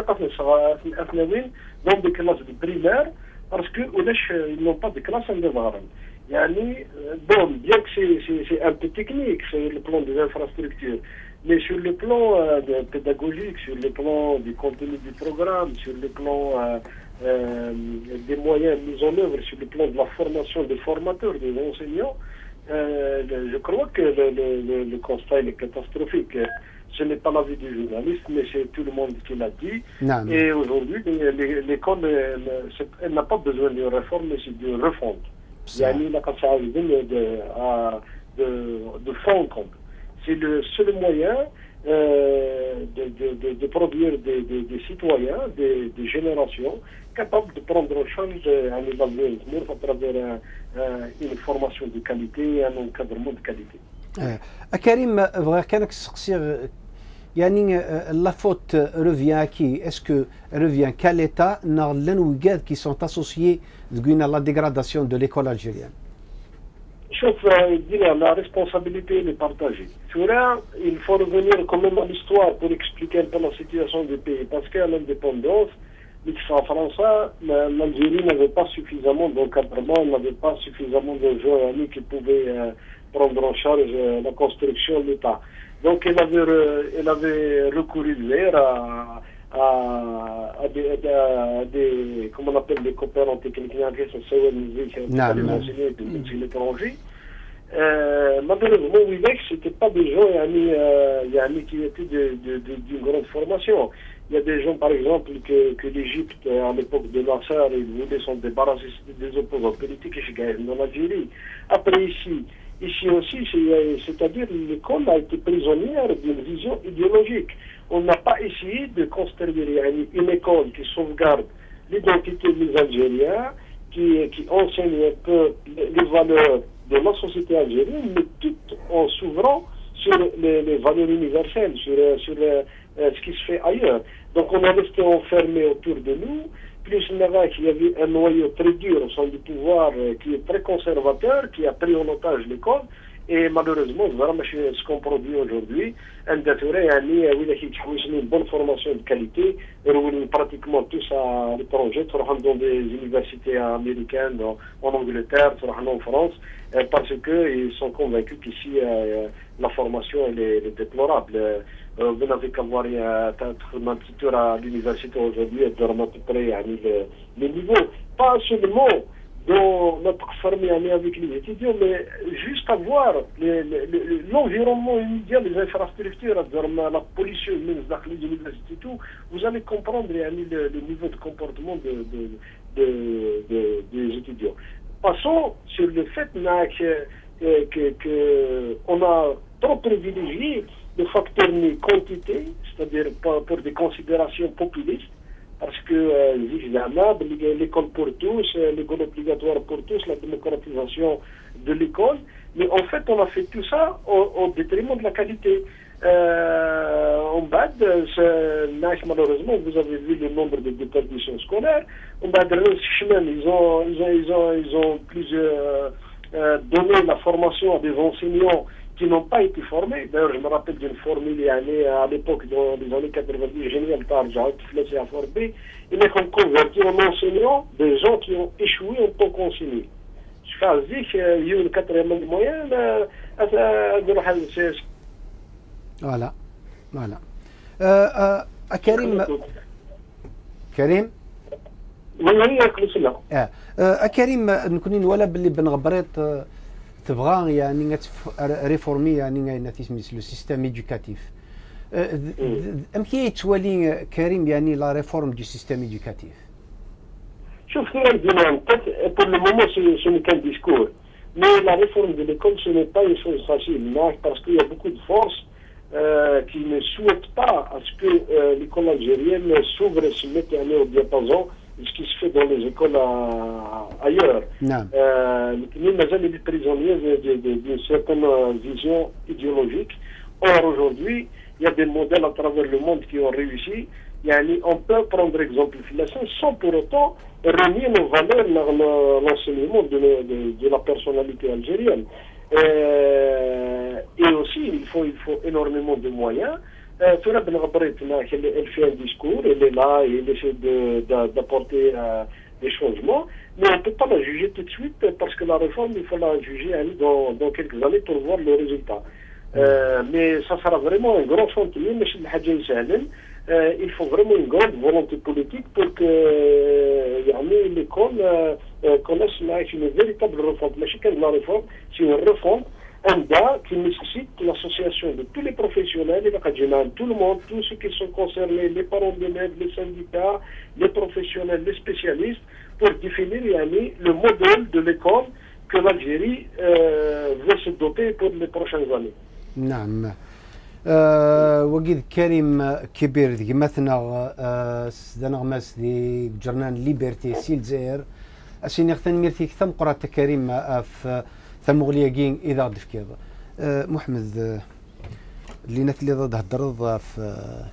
dans des classes de primaire parce qu'ils n'ont pas de classe en devoir. Yani, bon, bien que c'est un peu technique sur le plan des infrastructures, mais sur le plan euh, de pédagogique, sur le plan du contenu du programme, sur le plan euh, euh, des moyens mis en œuvre, sur le plan de la formation des formateurs, des enseignants, euh, je crois que le, le, le constat est catastrophique. Ce n'est pas l'avis du journaliste, mais c'est tout le monde qui l'a dit. Non, non. Et aujourd'hui, l'école, elle, elle n'a pas besoin de réforme, mais c'est de refonte. يعني لقد ساعدنا de de de fond compte. C'est le seul moyen euh, de, de, de, de produire des, des, des citoyens, des, des générations capables de prendre en charge un évaluation à travers un, un, une formation de qualité et un encadrement de qualité. آه. كريم بغا كانك تسقسي يعني la faute revient à qui? Est-ce que revient qu'à l'État dans les nouveaux qui sont associés à la dégradation de l'école algérienne? Sauf la responsabilité est partagée. Sur là, il faut revenir quand même à l'histoire pour expliquer un peu la situation du pays. Parce qu'à l'indépendance, en France, l'Algérie n'avait pas suffisamment d'encadrement, n'avait pas suffisamment de gens qui pouvaient prendre en charge la construction de l'État. Donc elle avait, elle avait recouru vers à, à, à, des, à des, comment on appelle, des coopérants techniques, de l'étranger. Euh, malheureusement, oui, ce n'étaient pas des gens euh, qui étaient d'une grande formation. Il y a des gens, par exemple, que, que l'Égypte, à l'époque de Nasser, ils voulaient s'en débarrasser des opposants politiques et en Algérie. Après, ici, Ici aussi, c'est-à-dire l'école a été prisonnière d'une vision idéologique. On n'a pas essayé de construire une école qui sauvegarde l'identité des Algériens, qui, qui enseigne un peu les valeurs de la société algérienne, mais tout en s'ouvrant sur les, les valeurs universelles, sur, sur euh, ce qui se fait ailleurs. Donc on est resté enfermé autour de nous. Plus il y avait un noyau très dur au sein du pouvoir euh, qui est très conservateur, qui a pris en otage l'école. Et malheureusement, ce qu'on produit aujourd'hui, une bonne formation de qualité, pratiquement tous à l'étranger, dans des universités américaines, en Angleterre, en France, parce qu'ils sont convaincus qu'ici, la formation elle est, elle est déplorable. Vous n'avez qu'à voir un petit tour à l'université aujourd'hui et de remettre à peu près les niveaux. Pas seulement dans notre formé avec les étudiants, mais juste à voir l'environnement immédiat, les infrastructures, la pollution dans les universités, tout, vous allez comprendre le, le niveau de comportement de, de, de, de, des étudiants. Passons sur le fait que, que, que on a trop privilégié le facteur de quantité, c'est-à-dire pour, pour des considérations populistes, parce que euh, l'école pour tous, l'école obligatoire pour tous, la démocratisation de l'école, mais en fait on a fait tout ça au, au détriment de la qualité. Euh, en bas, malheureusement, vous avez vu le nombre de déperditions scolaires. En bas de chemin, ils ont, ils ont, ils ont, ils ont plusieurs, euh, donné la formation à des enseignants qui n'ont pas été formés. D'ailleurs, je me rappelle d'une formule à l'époque, dans les années quatre-vingt-dix, génial par Jacques Flessé à former. Ils ont converti en enseignants des gens qui ont échoué en tant qu'enseignants. Je fais dire qu'il y a eu une quatrième moyenne à Voilà, voilà. Euh, euh, Karim, Karim, وهي ياكلوا سلا. اه, آه كريم نكونين ولا باللي بن غبريط آه تبغى يعني ريفورمي يعني نتيجه لو سيستيم ايدوكاتيف. ام كي توالي كريم يعني لا ريفورم دو سيستيم ايدوكاتيف. شوف كي عندنا نقد pour le moment ce n'est qu'un discours. Mais la réforme de l'école, ce n'est pas une chose facile, non, parce qu'il y a beaucoup de forces euh, qui ne souhaitent pas à ce que euh, l'école algérienne s'ouvre et se mette à aller au diapason de ce qui se fait dans les écoles à, ailleurs. Mais Mazal est prisonnier d'une certaine vision idéologique. Or, aujourd'hui, il y a des modèles à travers le monde qui ont réussi. Yani, on peut prendre exemple la science sans pour autant renier nos valeurs dans l'enseignement de, de, de la personnalité algérienne. Euh, et aussi, il faut, il faut énormément de moyens. Toura Ben Ghabrit, elle fait un discours, elle est là et elle essaie d'apporter euh, des changements, mais on ne peut pas la juger tout de suite parce que la réforme, il faut la juger dans, dans quelques années pour voir le résultat. Euh, mais ça sera vraiment un grand chantier, mais chez le Euh, il faut vraiment une grande volonté politique pour que euh, l'école euh, euh, connaisse une véritable réforme. Mais chacun de la réforme, c'est une réforme, un gars qui nécessite l'association de tous les professionnels, tout le monde, tous ceux qui sont concernés, les parents d'élèves, les syndicats, les professionnels, les spécialistes, pour définir yani, le modèle de l'école que l'Algérie euh, veut se doter pour les prochaines années. نعم. أه وقيد كريم كبير دي مثلا أه دنغماس دي جرنان ليبرتي سيل زير أشين يختن ميرتي ثم قرأت كريم في ثم غلياقين إذا ضف كذا أه محمد اللي نتلي ضد هدرض في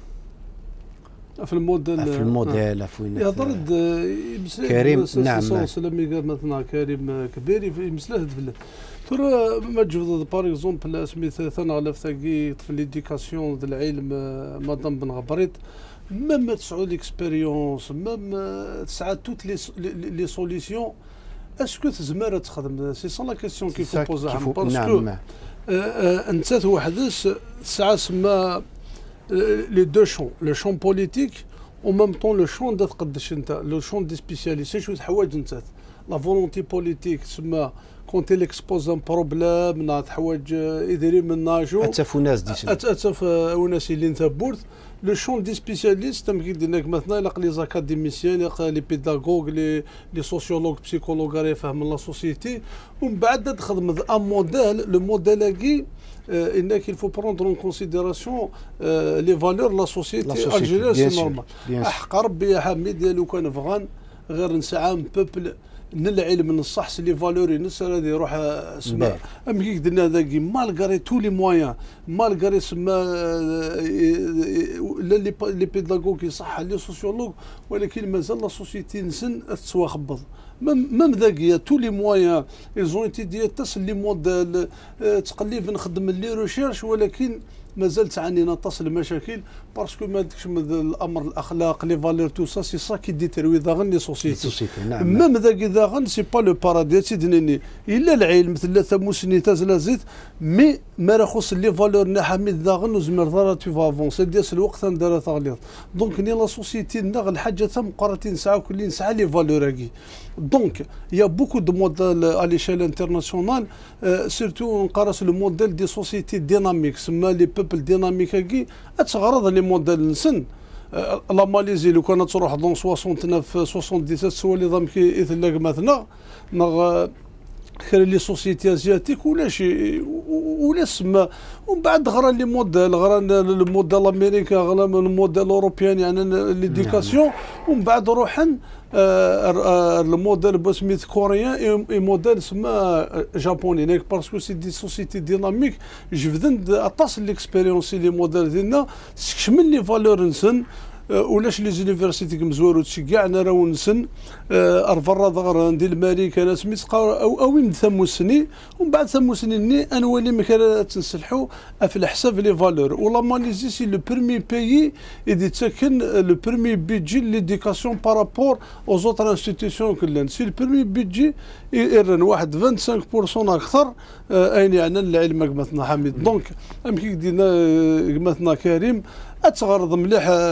في الموديل في الموديل فوين يا ضرد كريم نعم سلامي قال مثلا كريم كبيري في مسلاه في ترى ما تجوز باغ اكزومبل سميت ثنا على فتاكي في ليديكاسيون ديال العلم مدام بن غبريط ميم تسعو ليكسبيريونس ميم تسعى توت لي سوليسيون اسكو تزمر تخدم سي سون لا كيسيون كي فو بوزا باسكو انت وحدس تسعى سما لي دو شون لو شون بوليتيك او ميم طون لو شون دا تقدش انت لو شون دي سبيسياليست شو تحوايج انت لا فولونتي بوليتيك تسمى كونت اكسبوز ان بروبليم ناض حوايج يديري من ناجو اتف ناس دي اتف وناس اللي انت بورت لو شون دي سبيسياليست تم كيدير مثلا يلق لي زاكاديميسيان يلق لي بيداغوغ لي لي سوسيولوج بسيكولوج راه يفهم لا سوسيتي ومن بعد تخدم ان موديل لو موديل كي انك il faut prendre en considération euh, les valeurs de la société algérienne c'est normal احق ربي يا حميد لو كان فغان غير نسعى بوبل نلعلم من الصح لي فالوري نسال هذه يروح اسماء ام كي درنا ذاكي مالغاري تو لي مويان مالغاري سما لي لي بيداغوغ يصح لي سوسيولوج ولكن مازال لا سوسيتي نسن تسوا خبض ميم ذاكي تو لي مويان ايزون ايتي ديال تصل لي موديل تقليب نخدم لي ريشيرش ولكن مازال تعانينا تصل المشاكل باسكو ما داكش الامر الاخلاق لي فالور تو سا سي سا كي ديتروي داغن لي سوسيتي ميم ذاك داغن سي با لو بارادي سيدني الا العلم ثلاثه مسني تزلازيت مي ما راخص لي فالور نحمد داغن وزمر ضرا تو فافونسي ديس الوقت ندير تغليظ دونك ني لا سوسيتي نغ الحاجه تم قراتي نسعى كل نسعى لي فالور كي دونك يا بوكو دو موديل ا ليشيل انترناسيونال سيرتو نقراس لو موديل دي سوسيتي ديناميك سما لي بوبل ديناميك كي اتغرض لي موديل نسن لا ماليزي لو كانت تروح دون سبعة وستين سبعة سوا لي ضم كي اثلاق مثلا نغ خير لي سوسيتي ازياتيك ولا شي ولا سما ومن بعد غرا لي موديل غرا الموديل الامريكا غرا الموديل الاوروبيان يعني ليديكاسيون ومن بعد روحن الموديل بسميت كوريان اي موديل سما جابوني نيك باسكو سي دي سوسيتي ديناميك جبدن اطاس ليكسبيريونس لي موديل ديالنا شمل لي فالور نسن ولاش لي زونيفرسيتي مزوار وتشي كاع انا راه نسن ارفر ضغر ندير الماريكا انا سميت او او من ثمو سني ومن بعد ثمو سني ني انولي مكا تنسلحوا في الحساب لي فالور ولا ماليزي سي لو برومي بيي اللي تسكن لو برومي بيجي ليديكاسيون بارابور او زوتر انستيتيسيون كلن سي لو برومي بيجي يرن واحد خمسة وعشرين بالمئة اكثر اين يعني العلم مثلا حميد دونك ام كي دينا مثلا كريم اتغرض مليح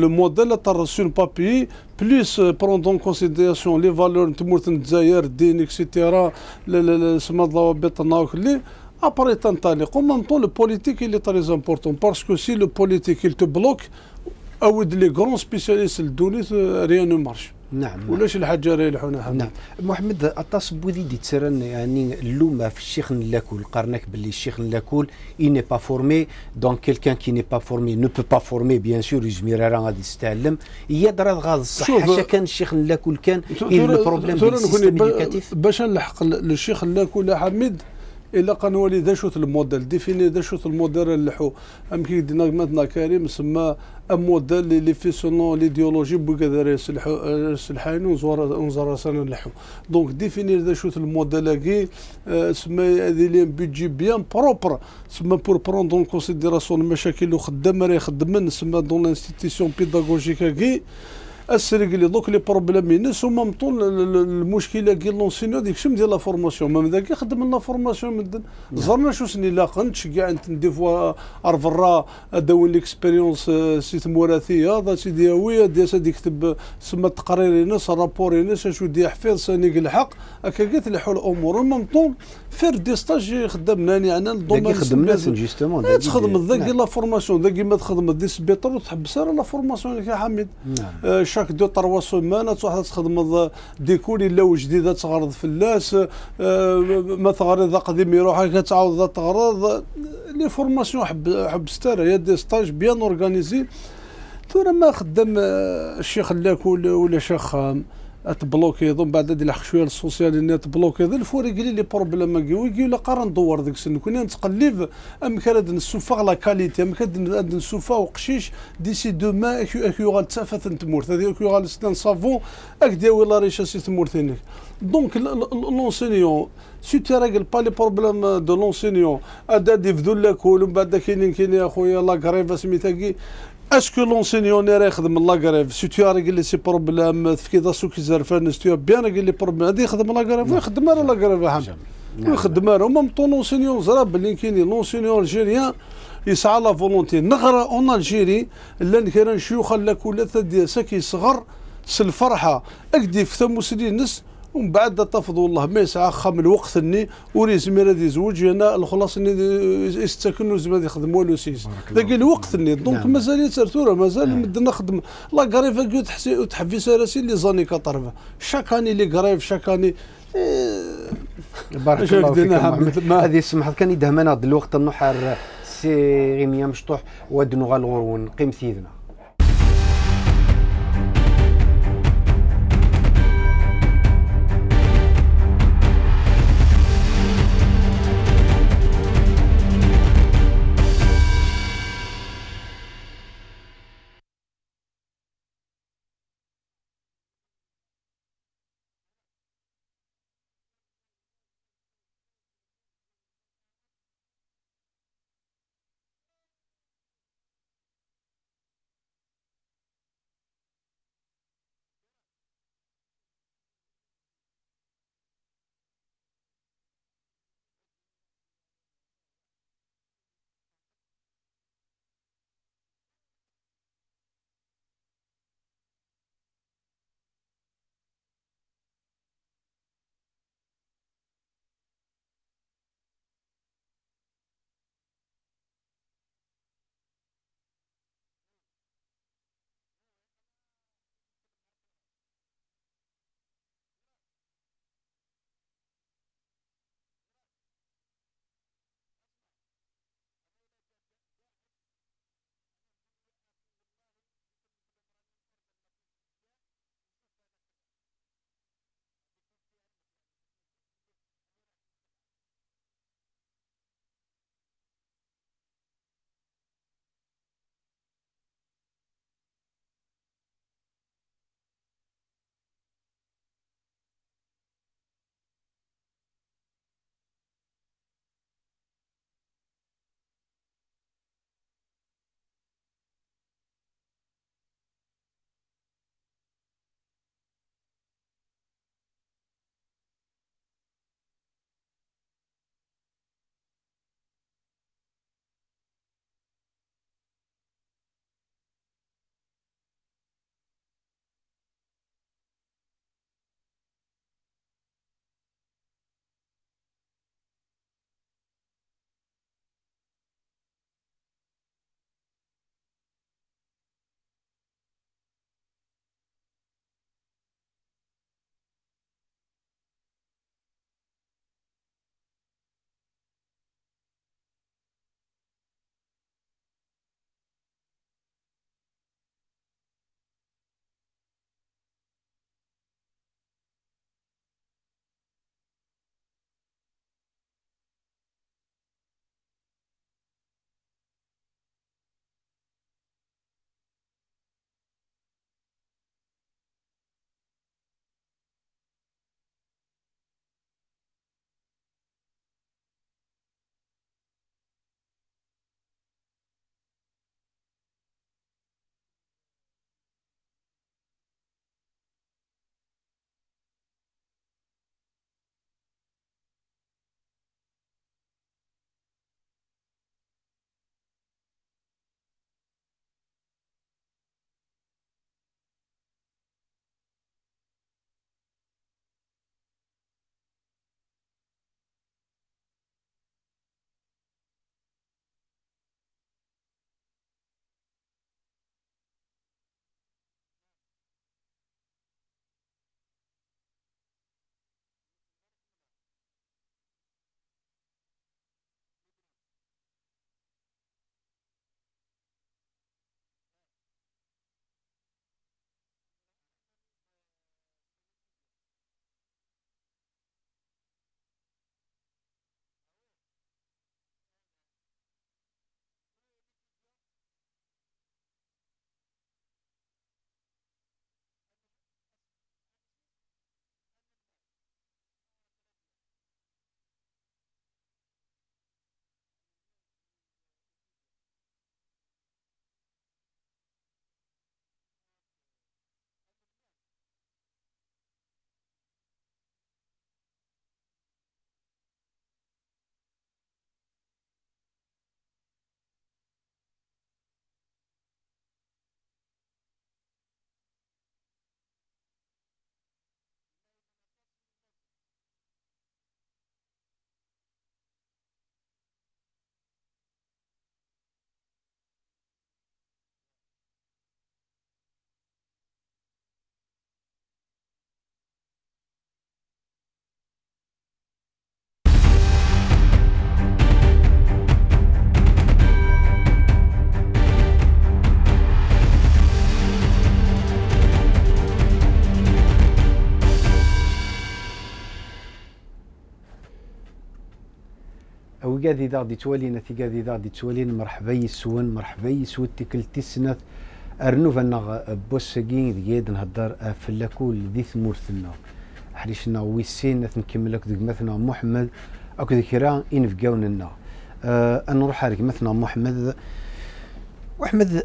le modèle تاع سون بابي بليس بروندون كونسيديراسيون لي فالور تمورت الجزائر الدين اكسيتيرا سما الضوابط اللي ابري تنطلق. ومام طون لو بوليتيك اللي تري امبورتون باسكو سي لو بوليتيك il te bloque اود لي غرون سبيسياليست الدونيت ريان نو مارش. نعم ولاش الحاجه ريحونا. نعم محمد التصب ودي دي تسرن يعني اللومه في الشيخ نلاكول قارنك باللي الشيخ نلاكول اي ني با فورمي دونك كيلكان كي ني با فورمي نو بو با فورمي بيان سور يجمي راه غادي يستعلم يدرى غاض الصح. حاشا كان الشيخ نلاكول كان اي لو بروبليم ديال السيستم ايديوكاتيف باش نلحق للشيخ نلاكول حميد الا قنولي دا شوت الموديل ديفيني دا شوت الموديل اللحو ام كي دينا مثلا كريم سما ام موديل اللي في سونو ليديولوجي بوكا السلحاني ونزار سنه اللحو دونك ديفيني دا شوت الموديل كي سما هذه لي بيدجي بيان بروبر سما بور برون دون كونسيديراسيون المشاكل اللي خدام راه يخدم سما دون لانستيتيسيون بيداغوجيكا كي السرق اللي دوك لي بروبليم الناس هما مطول المشكله ديال لونسينيو ديك الشم ديال لا فورماسيون مام ذاك يخدم لنا فورماسيون مدن زرنا شو سني لاقنتش كاع انت دي فوا ارفرا داون ليكسبيريونس سي موراثيه هذا سيدي هويه ديال سادي يكتب سما تقرير ناس رابور ناس شو دي حفيظ ساني الحق هكا قالت لي حول الامور مام طون فير دي ستاج خدمنا يعني الدومين خدم ناس جوستومون تخدم ذاك لا فورماسيون ذاك ما تخدم دي سبيطار وتحبس لا فورماسيون يا حميد. نعم شاك دو تروا سومانات واحد تخدم ديكولي لا جديده تغرض في الناس ما تغرض قديم يروح كتعاود تغرض لي فورماسيون حب حب ستار يا دي ستاج بيان اورغانيزي ثم ما خدام الشيخ لاكول ولا شيخ تبلوكي ضم بعد ديال الحق شويه السوسيال اللي تبلوكي ذا الفوري قال لي بروبليم ويجي لا قرا ندور ديك السن كنا نتقلب ام كاد نسوفا لا كاليتي ام كاد نسوفا وقشيش ديسي دوما اكيو غالتسافات تمورت هذه اكيو غالستان صافون اك ديوي لا ريشاسي تمورتينك دونك لونسينيون سي تي راجل با لي بروبليم دو لونسينيون ادا دي فدو لاكول ومن بعد كاينين كاين يا خويا لا كريفا سميتها اسكو لونسينيون راه يخدم لا كريف سي تو قال لي سي بروبليم في كذا سوكي زرفان ستيو بيان قال لي بروبليم هذه يخدم لا كريف ويخدم راه لا كريف يا حمد ويخدم راه هما طون لونسينيون زرا باللي كاينين لونسينيون الجيريان يسعى لا فولونتي نغرا اون الجيري لان كاين شيوخ لا كولات ديال ساكي صغر الفرحه اكدي في ثمو سنين نس ومن بعد تفضل والله ما يسعى خام الوقت اني وريز ميرا يزوج انا الخلاص اني يستكنوا زعما يخدم والو سيس ذاك الوقت اني دونك مازال يترتورا مازال مد نخدم لا كريفا كيو تحسي تحفي سراسي لي زاني كطرفه شاكاني لي كريف شاكاني بارك الله فيك محمد هذه سمحت كان يدهمنا الوقت النحر سي غيميا مشطوح ودنو غالغورون قيم ثيذنا قاذي ذا دي توالينا في قاذي ذا دي توالين مرحبا يسون مرحبا يسود تكل تسنة أرنوف أنا بوسجين دياد نهدر في اللاكول ذي ثمورثنا حريشنا ويسين نكمل لك مثلا محمد أكو ذكرى إن في جوننا أه أنا نروح عليك مثلا محمد وأحمد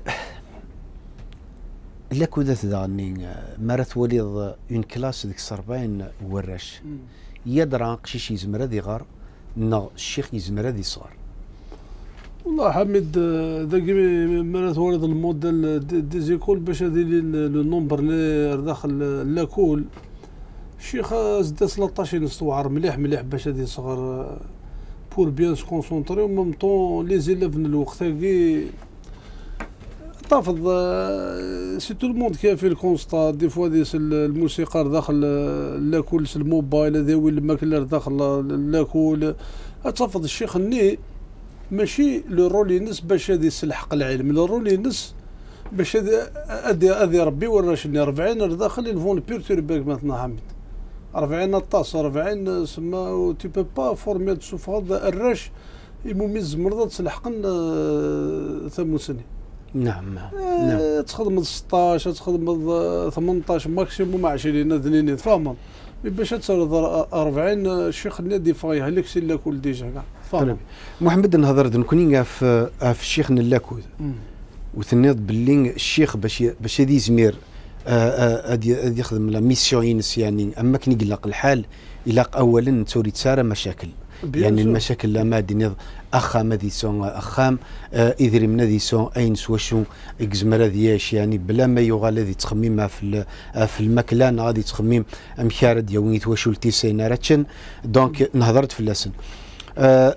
لاكو ذات ذاني مرات وليد اون كلاس ديك سربعين ورش يدرى قشيش يزمر هذي غار نا الشيخ يزمر هذي صار والله حميد ذاك مرات وليد الموديل دي زيكول باش هذه لو نومبر اللي داخل لاكول الشيخ زاد ثلاطاش نستوعر مليح مليح باش هذه صغر بور بيان سكونسونطري و ميم طون لي زيليف من الوقت هاكي تحفظ سي تو الموند كيف الكونستا دي فوا ديس الموسيقار داخل لاكول الموبايل هذا وين الماكلة داخل لاكول تحفظ الشيخ الني ماشي لو رول ينس باش هذه يسلحق العلم لو رول ينس باش هذه هذه ربي وراشني أربعين داخل الفون بيرتوربيك مثلا حميد أربعين طاس أربعين سما تي بو با فورمي تشوف هذا الراش يموميز مرضى تسلحقن ثموسني نعم نعم تخدم ستطاش تخدم ثمنطاش ماكسيموم عشرين اثنين فاهم باش تصير أربعين الشيخ النادي فايها لك سي لاكول ديجا كاع فاهم محمد نهضر نكوني في في الشيخ نلاكول وثنيض باللي الشيخ باش باش هذي زمير هذي يخدم لا ميسيون ينس يعني اما كي يقلق الحال يلاق اولا توري تسارى مشاكل يعني المشاكل لا ما دي اخام هذي سون اخام اذري من هذي سون اين سواشو اكزمر هذياش يعني بلا ما يغال هذي تخميمها في في المكلان غادي تخميم امشارد يوميت واشو التيسين راتشن دونك نهضرت في اللسن أه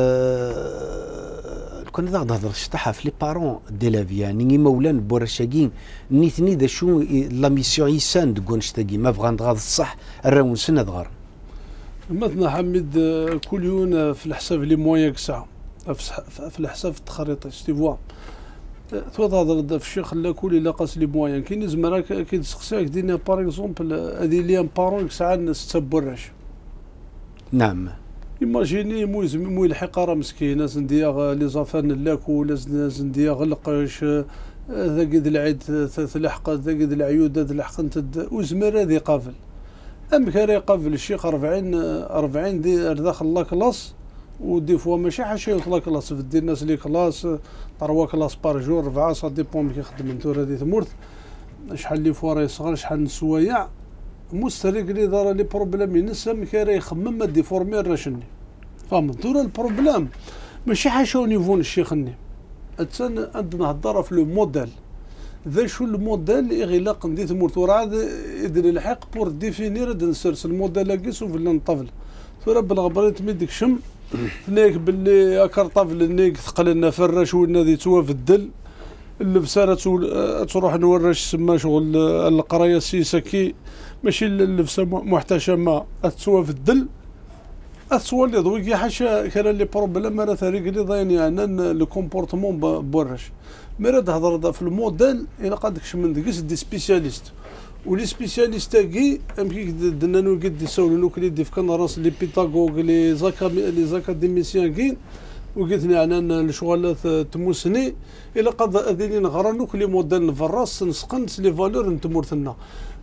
أه كنا ذا نهضر شطحها في لي بارون دي لا في يعني مولان بورشاكين نيتني ذا شو لا ميسيون يسان تقول نشتاقي ما بغا نغاض الصح الراون سنه دغار مثلا حميد كل يوم في الحساب لي مويا ساعه في الحساب التخريطي تي فوا تو تهضر في الشيخ لاكول الا قاس لي مويا كاين زمرا كيتسقساك دينا باغ اكزومبل هذه لي بارون ساعه ستة براش نعم ايماجيني موي موي الحقاره مسكينه زنديا لي زافان لاكول زنديا غلقش ذا قد العيد تلحق ذا قد العيود ذا لحق انت وزمر هذه قافل ام كان يقابل الشيخ أربعين أربعين دي داخل لا كلاس ودي فوا ماشي حاشيه لا كلاس في دير الناس لي كلاس طروا كلاس بار جور ربعه سا ديبون كي يخدم انتو هذه ثمورت شحال لي فوا راهي صغار شحال نسوايع مستريق لي دار لي بروبليم ينسى كان يخمم ما ديفورمي راشني فهم دور البروبليم ماشي حاشيه نيفو الشيخ ني اتسن عندنا نهضر في لو موديل ذا شو الموديل يغلق ندي ثمورت وراه يدير الحق بور ديفينير هاد نسرس الموديل كيس وفي نطفل ثورا بالغبريت ميديك شم نيك باللي كرطفل نيك ثقل لنا فرش ولنا توا في الدل اللبسه تروح نورش سما شغل القرايه السيسكي ماشي اللبسه محتشمه تسوى في الدل تسوى اللي ضويك حاشا كان لي بروبليم راه ثريق لي ضاين يعني لو كومبورتمون بورش مراد هضر في الموديل الى قادك من ديك دي سبيسياليست ولي سبيسياليست كي امكي دنا نو قد يسولو كلي دي فكان راس لي بيتاغوغ لي زاكا لي زاكاديميسيان كي وقلتني انا الشغلات تموسني الى قد اذيني نغرا كلي موديل نفراس نسقنت لي فالور نتمورثنا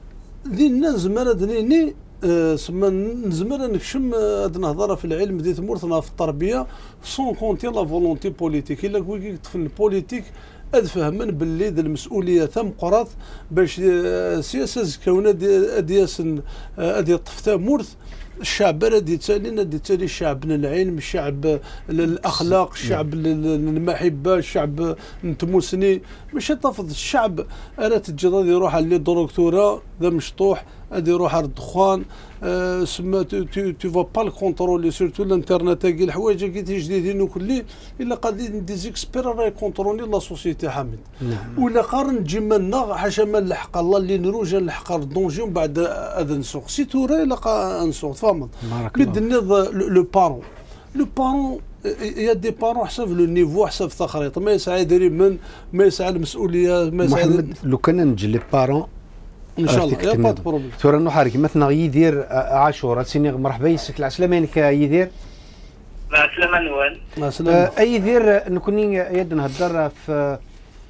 ذي الناس مرادني سما نزمر نكشم هاد نهضره في العلم دي تمورثنا في التربيه سون كونتي لا فولونتي بوليتيك الا كي في البوليتيك ادفهمن باللي ذا المسؤوليه ثم قراط باش سياسه كونه دياس ادي طفتا مورث الشعب ردي تالي ندي تالي الشعب العلم الشعب الاخلاق الشعب المحبه الشعب نتموسني ماشي تفض الشعب انا تجي غادي يروح على لي دكتوراه ذا مشطوح غادي يروح على الدخان أه سما تو تو فا با الكونترولي سيرتو الانترنت كاع الحوايج كي جديدين وكلي الا قادين دي زيكسبير راه يكونترولي لا سوسيتي حامد نعم. ولا قارن تجي منا حاشا ما نلحق الله اللي نروج نلحق الدونجي ومن بعد هذا نسوق سي توري لقى نسوق فهمت بالنظ لو بارون لو بارون يا دي بارون حسب لو نيفو حسب التخريط ما يسعى يدري من ما يسعى المسؤوليه ما يسعى محمد لو كان نجي لي بارون ان شاء الله يا با بروبليم تورا نو حارك مثلا يدير عاشوره سيني مرحبا يسك العسلامه ينك يدير مع السلامه نوال. مع السلامه. اي دير نكوني يد نهضر في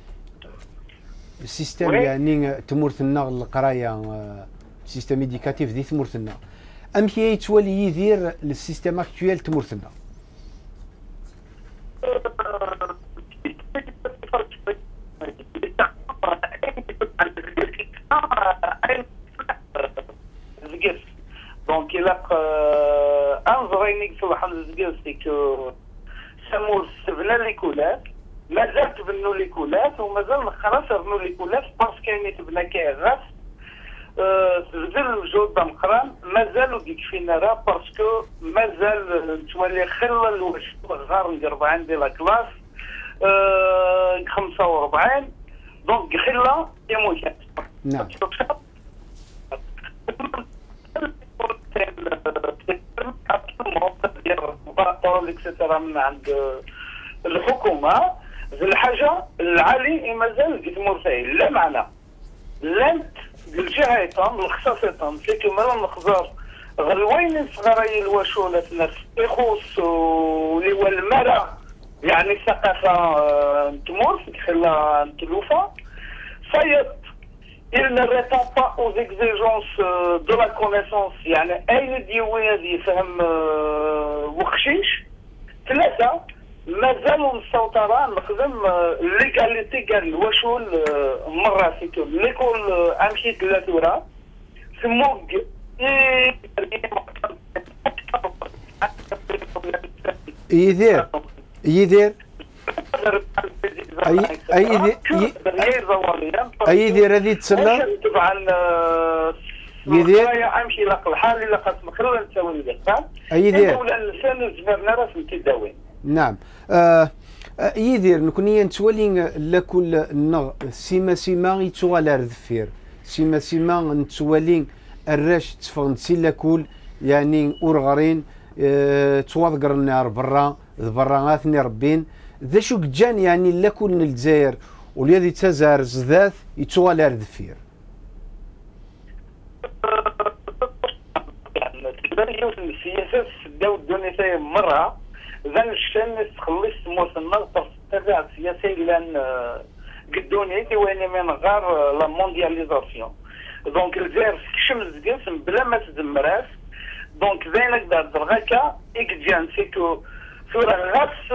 السيستم يعني تمورثنا القرايه سيستم ايديكاتيف دي تمورثنا ام كي يتولي يدير السيستم اكتويل تمورثنا. Donc il a un vrai exemple c'est que سمو سبنا لي كولات مازال تبنوا لي كولات ومازال خلاص تبنوا لي كولات باسكو كاين تبنى كيغاس تبدل الجود مقران مازالوا يكفينا راه باسكو مازال تولي خلل واش غار أربعين ديال لا كلاس خمسة وأربعين دونك خلا يموت. نعم. اكسترا من عند الحكومه الحاجه العالي مازال يتمر فيه لا معنى لانت الجهه تام الخصاص تام سيكو مالا نخزر غير وين صغاري الواشوله الناس يخص اللي هو المرا يعني الثقافه تمر في خلا نتلوفا صيت il ne répond pas aux exigences de la connaissance يعني اين ديوي هذه يفهم وخشيش ثلاثه مازالوا مسيطرين نخدم ليغاليتي قال واش مره فيكم ليكول امشي ثلاث ورا سموك يدير يدير اي اي دي اي دير هذه تسمى طبعا يدير امشي لقى الحال اللي قسم خلال نسوي الدقه اي دير ولا الانسان زمرنا راس متداوي. نعم. آه يدير نكوني نتولي لكل النغ سيما سيما يتوالى ردفير سيما سيما نتولي الراش تفغن سيلاكول يعني اورغرين اه تواضقر النار برا برا غاثني ربين ذا شو جان يعني لكل الجزائر والذي تزار زذات يتوالى ردفير. السياسات داو الدنيا مره اذا الشان تخلص موس النغطر تبع السياسه لان قدوني دي وين من غير لا موندياليزاسيون دونك الجزائر كشمز قسم بلا ما تدمراس دونك زين نقدر درغاكا اكجان سيكو صورة النفس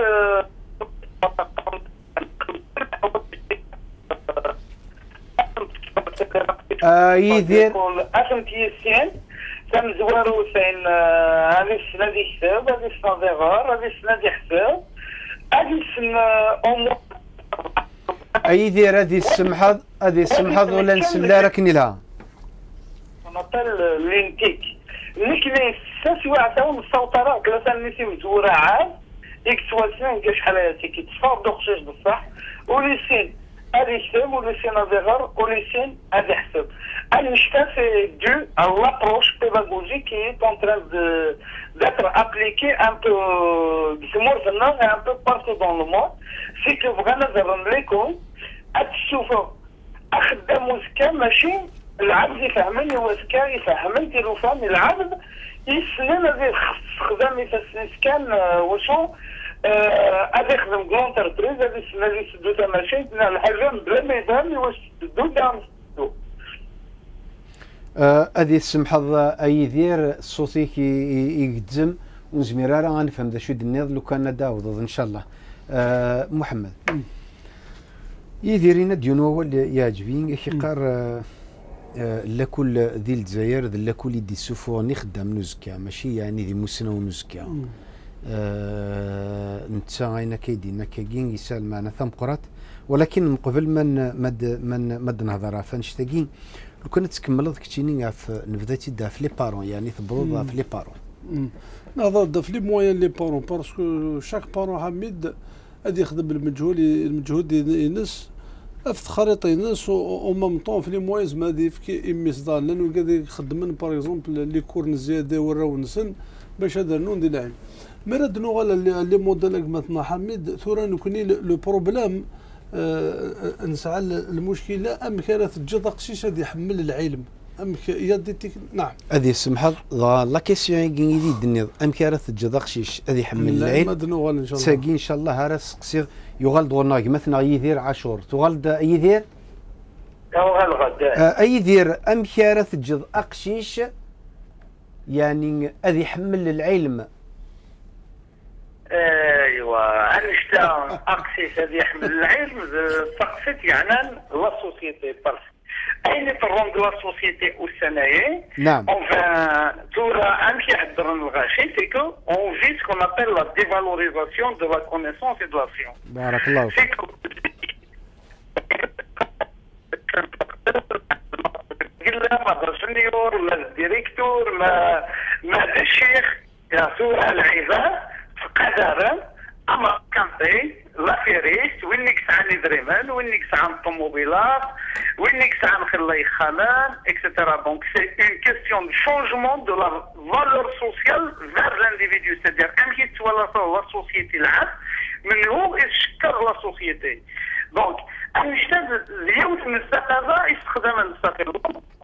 اه يدير اسمتيسين تم زوارو سين هذه السنه دي حساب هذه السنه دي غار هذه السنه دي حساب هذه السنه امور اي دير هذه السمحه هذه السمحه ولا نسلا ركني لها نطل لينتيك نكني ساسي واعتاو السوطره ثلاثه نسي مزوره عام اكسواسيون كاع شحال هاتي كيتصفر دوخشيش بصح وليسين هذه حساب وليسين هذه غار وليسين هذه حساب. Je pense que c'est dû à l'approche pédagogique qui est en train d'être appliquée un peu, un peu partout dans le monde. C'est que vraiment, dans l'école, أتشوفوا أخدم وسكا ماشي العبد يفهمني وسكا يفهمني تلوفان العبد يسنن هذه خدام يفسن سكان وشو هذا يخدم كلون ترتريز هذه السنة اللي سدوتها ماشي الحاجة بلا ما يفهمني واش تدو دام هذه السمحة أي دير صوتيك يقدم ونزمير راه غنفهم ذا شو دنيا لو كان داوض إن شاء الله. أه محمد يديرين ديون هو اللي يعجبين كيقار أه لكل ذي الجزائر لكل دي سوفوني خدام نزكا ماشي يعني ذي مسنا ونزكا أه نتا غاينا كيدينا كاكين يسال معنا ثم قرات ولكن من قبل من مد من مد نهضر فنشتاقين لو كانت تكمل كتيني في نبداتي دا في لي بارون يعني تبرو في لي بارون نهضر دا في لي موين لي بارون باسكو شاك بارون حميد غادي يخدم المجهود المجهود ينس في خريطه ينس او ميم طون في لي موين زعما هادي في اميس دار لانه قاعد يخدم من باغ اكزومبل لي كور زياده وراو نسن باش هذا نون ديال العلم مراد نو غالا لي موديل مثلا حميد ثورا نكوني لو بروبليم أه نسعى المشكله ام كانت تجي داقشيش هذا يحمل العلم امك يا ديتيك نعم هذه سمحت لا كيسيون كي دنيا امك راه تجد قشيش هذه حمل العين ما دنوغال ان شاء الله ساقي ان شاء الله راه سقسي يغالد وناك مثلا يدير عاشور تغالد يدير او الغد اي دير امك راه تجد اقشيش يعني هذه حمل العلم. ايوا انشتا اقسيس هذه يحمل العلم سقسيت يعني لا سوسيتي بارس اين ترون دو لا سوسيتي والسنايا. نعم. اون فان تورا امشي حضر الغاشي سيكو اون في سكون ابل لا ديفالوريزاسيون دو لا كونيسونس اي دو لا سيونس. بارك الله فيك. قلنا ما السنيور ما الديريكتور ما ما الشيخ يا سورة العباد قدرا اما كانتي لافيريست وين نكس عن دريمان وين نكس عن الطوموبيلات وين نكس عن خلاي خانان اكسترا. دونك سي اون كيستيون دو شونجمون دو لا فالور سوسيال فير لانديفيدو سيدير امشي تولى لا سوسيتي العام من هو يشكر لا سوسيتي. دونك انشتاد اليوم نستفاد يستخدم نستفاد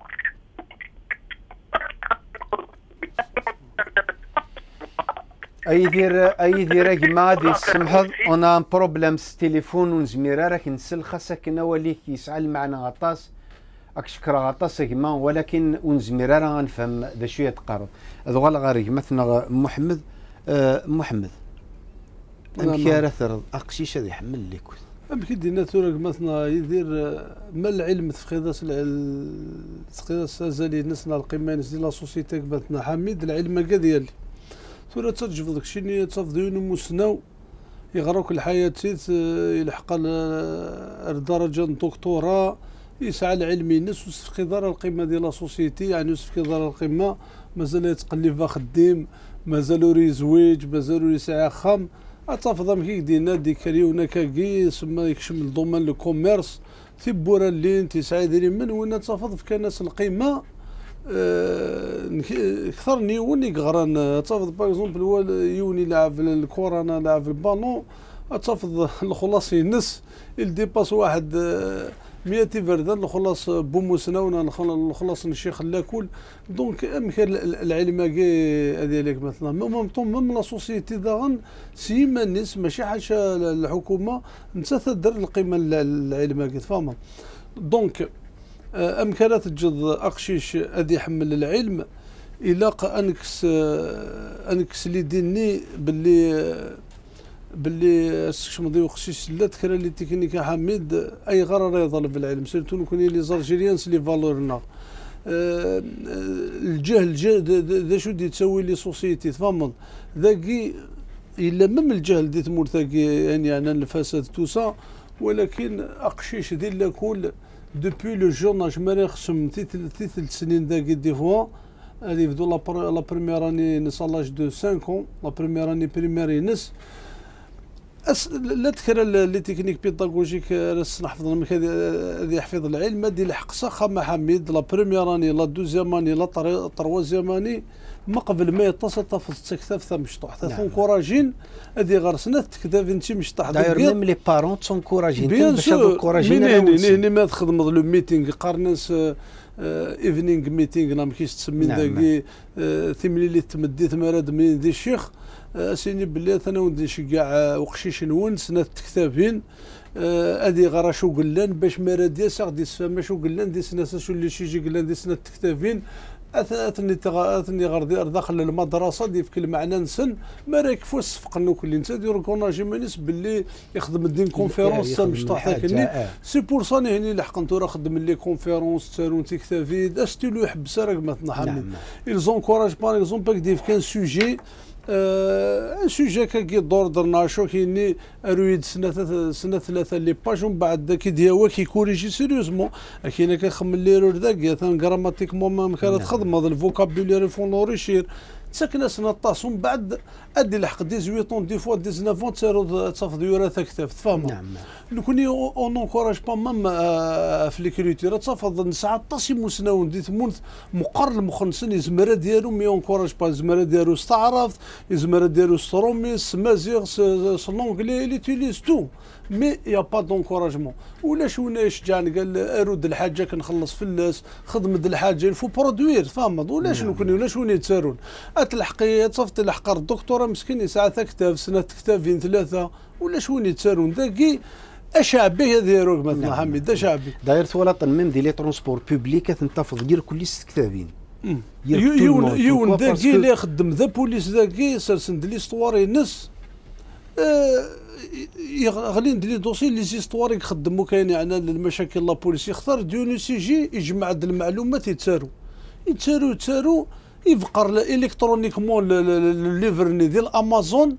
اي دير اي دير كيما غادي سمحض انا بروبليم س تليفون ونزمير راك نسل خاصك نوليك يسعى معنا غطاس راك شكرا غطاس كيما ولكن ونزمير راه غنفهم ذا شو يتقارب هذا غير غير مثلا محمد آه محمد امك راه ثرد اقشيش هذا يحمل لك امك دينا تورك مثلا يدير ما العلم تفقيداس تفقيداس زالي نسنا القيمه ديال لا سوسيتي مثلا حميد العلم كاع ديالي تورا تجبد داكشي اللي تفضيون مسناو يغروك الحياه تيت يلحق الدرجه الدكتوراه يسعى العلمي الناس وسف دار القمه ديال لا سوسيتي يعني وسف دار القمه مازال يتقلب خديم مازالو يزوج مازالو يسعى خام اتفضل مكي دينا ديك اليوم كاكي سما يكشم الضمان لو كوميرس تيبورا اللي انت سعيد من وين تفضل في كناس القمه اكثر نيون يقران تفضل باغ اكزومبل يوني لعب في الكورونا لعب في البانو تفضل الخلاص ينس الديباس واحد مية فردان الخلاص بوموسنا ونا الخلاص الشيخ لاكل دونك امكان العلم هذه لك مثلا ميم طون ميم لا سوسيتي داغن سيما الناس ماشي حاجه الحكومه انت تدير القيمه العلم تفهم. دونك امكانات تجد اقشيش هذه يحمل العلم الى انكس انكس لي ديني باللي باللي الشمضي وقشيش لا تكرا لي تكنيك حميد اي غرر يظل بالعلم سيرتو نكون لي زالجيريانس لي فالورنا أه الجهل ذا شو دي تسوي لي سوسيتي تفهمض ذاكي الا مم الجهل دي تمور ذاكي يعني انا الفساد توسا ولكن اقشيش دي لا كل دوبوي لو جورناج مالي خصم ثلاث سنين ذاكي دي فوا هذه بدو لا بريمير اني نصلاج دو خمسة ans لا بريمير اني بريمير ينس أس لا تكرا لي تكنيك بيداغوجيك راس نحفظ لك هذه يحفظ العلم هذه الحقصه خما حميد لا بريمير اني لا دوزيام اني لا تروازيام اني ما قبل ما يتصل تفص تكتاف ثا مشطوح تكون كوراجين هذه غرسنا تكتاف انت مشطوح داير ميم لي بارون تون كوراجين باش هادو كوراجين هنا ما تخدم لو ميتينغ قارناس ايفنينغ ميتينغ لا مكيش تسمين ذاكي ثملي اللي تمدي ثمراد من ذي الشيخ اسيني بلي انا ودي نشجع وقشيش نونس نات تكتافين هذه غرا شو قلان باش ما رادي ساق دي سفما شو قلان دي سنه شو اللي شي قلان دي سنه تكتافين اثني اثني غردي داخل المدرسه دي في كل معنى نسن ما راك فوس صفقنو كل انت دير كوناجي مانيس باللي يخدم الدين كونفيرونس مش طاحتني سي بور ساني هني لحق انت راه خدم لي كونفيرونس تارون تكتافي اشتي يحبس راك ما تنحمل ils encouragent par exemple avec des كان سوجي ان سوجي كي دور درنا شو كيني ارويد سنه سنه ثلاثه لي باج ومن بعد كي دياوا كي كوريجي سيريوزمون كاين كنخمم ليرور ذاك ثان غراماتيك مو ما كانت خدمه هذا الفوكابولير فون نوريشير تسكن سنة طاس ومن بعد ادي الحق ثمانية عشر دي فوا تسعطاش تسيرو تصافد يورا كتاف تفهم. نعم. لو كوني اون انكوراج با مام في ليكريتير تصافد نسعة طاس مسناون دي ثمونث مقر المخنسن يزمر ديالو مي انكوراج با يزمر ديالو استعرض يزمر ديالو ستروميس مازيغ سلونغلي لي تيليز تو مي يا با دونكوراجمون. ولا شونا يشجعني قال ارود الحاجه كنخلص فلاس خدمت الحاجه الفو برودوير فاهم. ولا شنو كوني ولا شنو يتسارون الحقيقه صفت الحقار الدكتوره مسكين ساعه كتاب سنه كتابين ثلاثه ولا شنو يتسارون ذاكي اشعبي هذا يروك مثلا حميد دا شعبي داير ثوالط ميم دي لي ترونسبور بوبليك تنتفض غير كل ست كتابين يون يون ذاكي اللي خدم ذا بوليس ذاكي سرسند لي ستواري نس غالين دي دوسي لي زيستوار يخدموا كاين يعني المشاكل لا بوليس يختار ديوني سي جي يجمع هاد المعلومات يتساروا يتساروا يتساروا يفقر الكترونيكمون ليفرني ديال امازون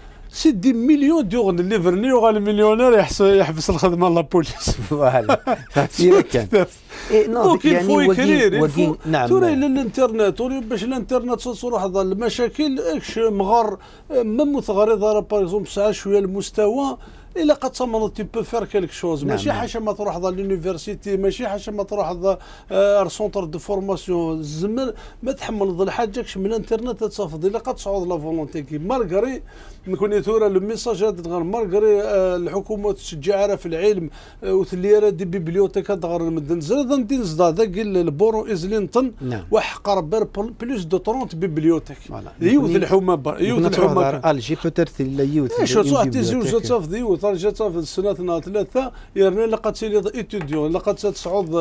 سي دي مليون ديورن ليفرني وغا المليونير يحبس الخدمه لا بوليس فوالا فهمتي كان دونك يلفو يكرير نعم توري للانترنت باش الانترنت تصور واحد المشاكل اكش مغار ميم متغرضه باغ اكزومبل ساعه شويه المستوى الا قد تصمم تي بو فير كيلك شوز ماشي حاجه ما تروح ذا لونيفرسيتي ماشي حاجه ما تروح ذا سونتر دو فورماسيون الزمر ما تحمل ذا الحاجه من الانترنت تصافد الا قد تصعد لا فولونتي كي مالغري نكون ثوره لو ميساج هذا غير مالغري الحكومه تشجع في العلم وثليره دي بيبليوتيك غير مدن زاد ندير زاد ذاك البورو ازلينتون وحقر بير بلوس دو ثلاثين بيبليوتيك يوث الحومه يوث الحومه الجي بوتيت لا يوث شو صحتي زوج تصافد يوث جات في السنه ثلاثه يرنا لقات سيلي ايتوديون لقات تصعد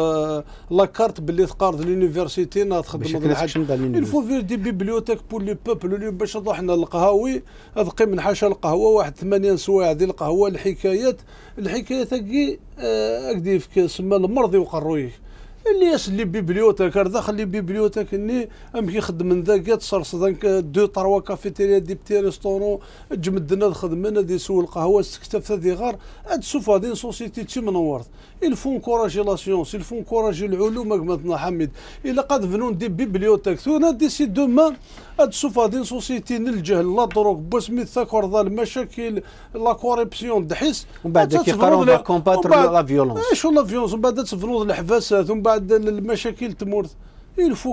لاكارت باللي تقارد لونيفرسيتي نا تخدم الحاجه الفو فير دي بيبليوتيك بور لي بوبل اليوم باش نروحنا للقهاوي هذا من حاشا القهوه واحد ثمانية سوايع ديال القهوه الحكايات الحكايات هكي اكدي في سما المرضي وقرويه اللي يسلي بيبليوتيك داخل لي بيبليوتيك اني ام كيخدم من ذاك تصرص دانك دو تروا كافيتيريا دي بتي ريستورون جمدنا خدمنا دي سوق القهوه استكتف هذه غار هاد سوف هذه سوسيتي تي منورت الفون كوراجي لا سيونس الفون كوراجي العلوم كما حميد الا قد فنون دي بيبليوتيك ثونا ديسي دوما هاد سوف هذه سوسيتي الجهل لا دروك باسمي تذكر ذا المشاكل لا كوريبسيون دحيس ومن بعد كيقراو لا كومباتر لا فيولونس شو لا فيولونس ومن بعد تفنوض الحباسات ومن بعد المشاكل تمورت الفو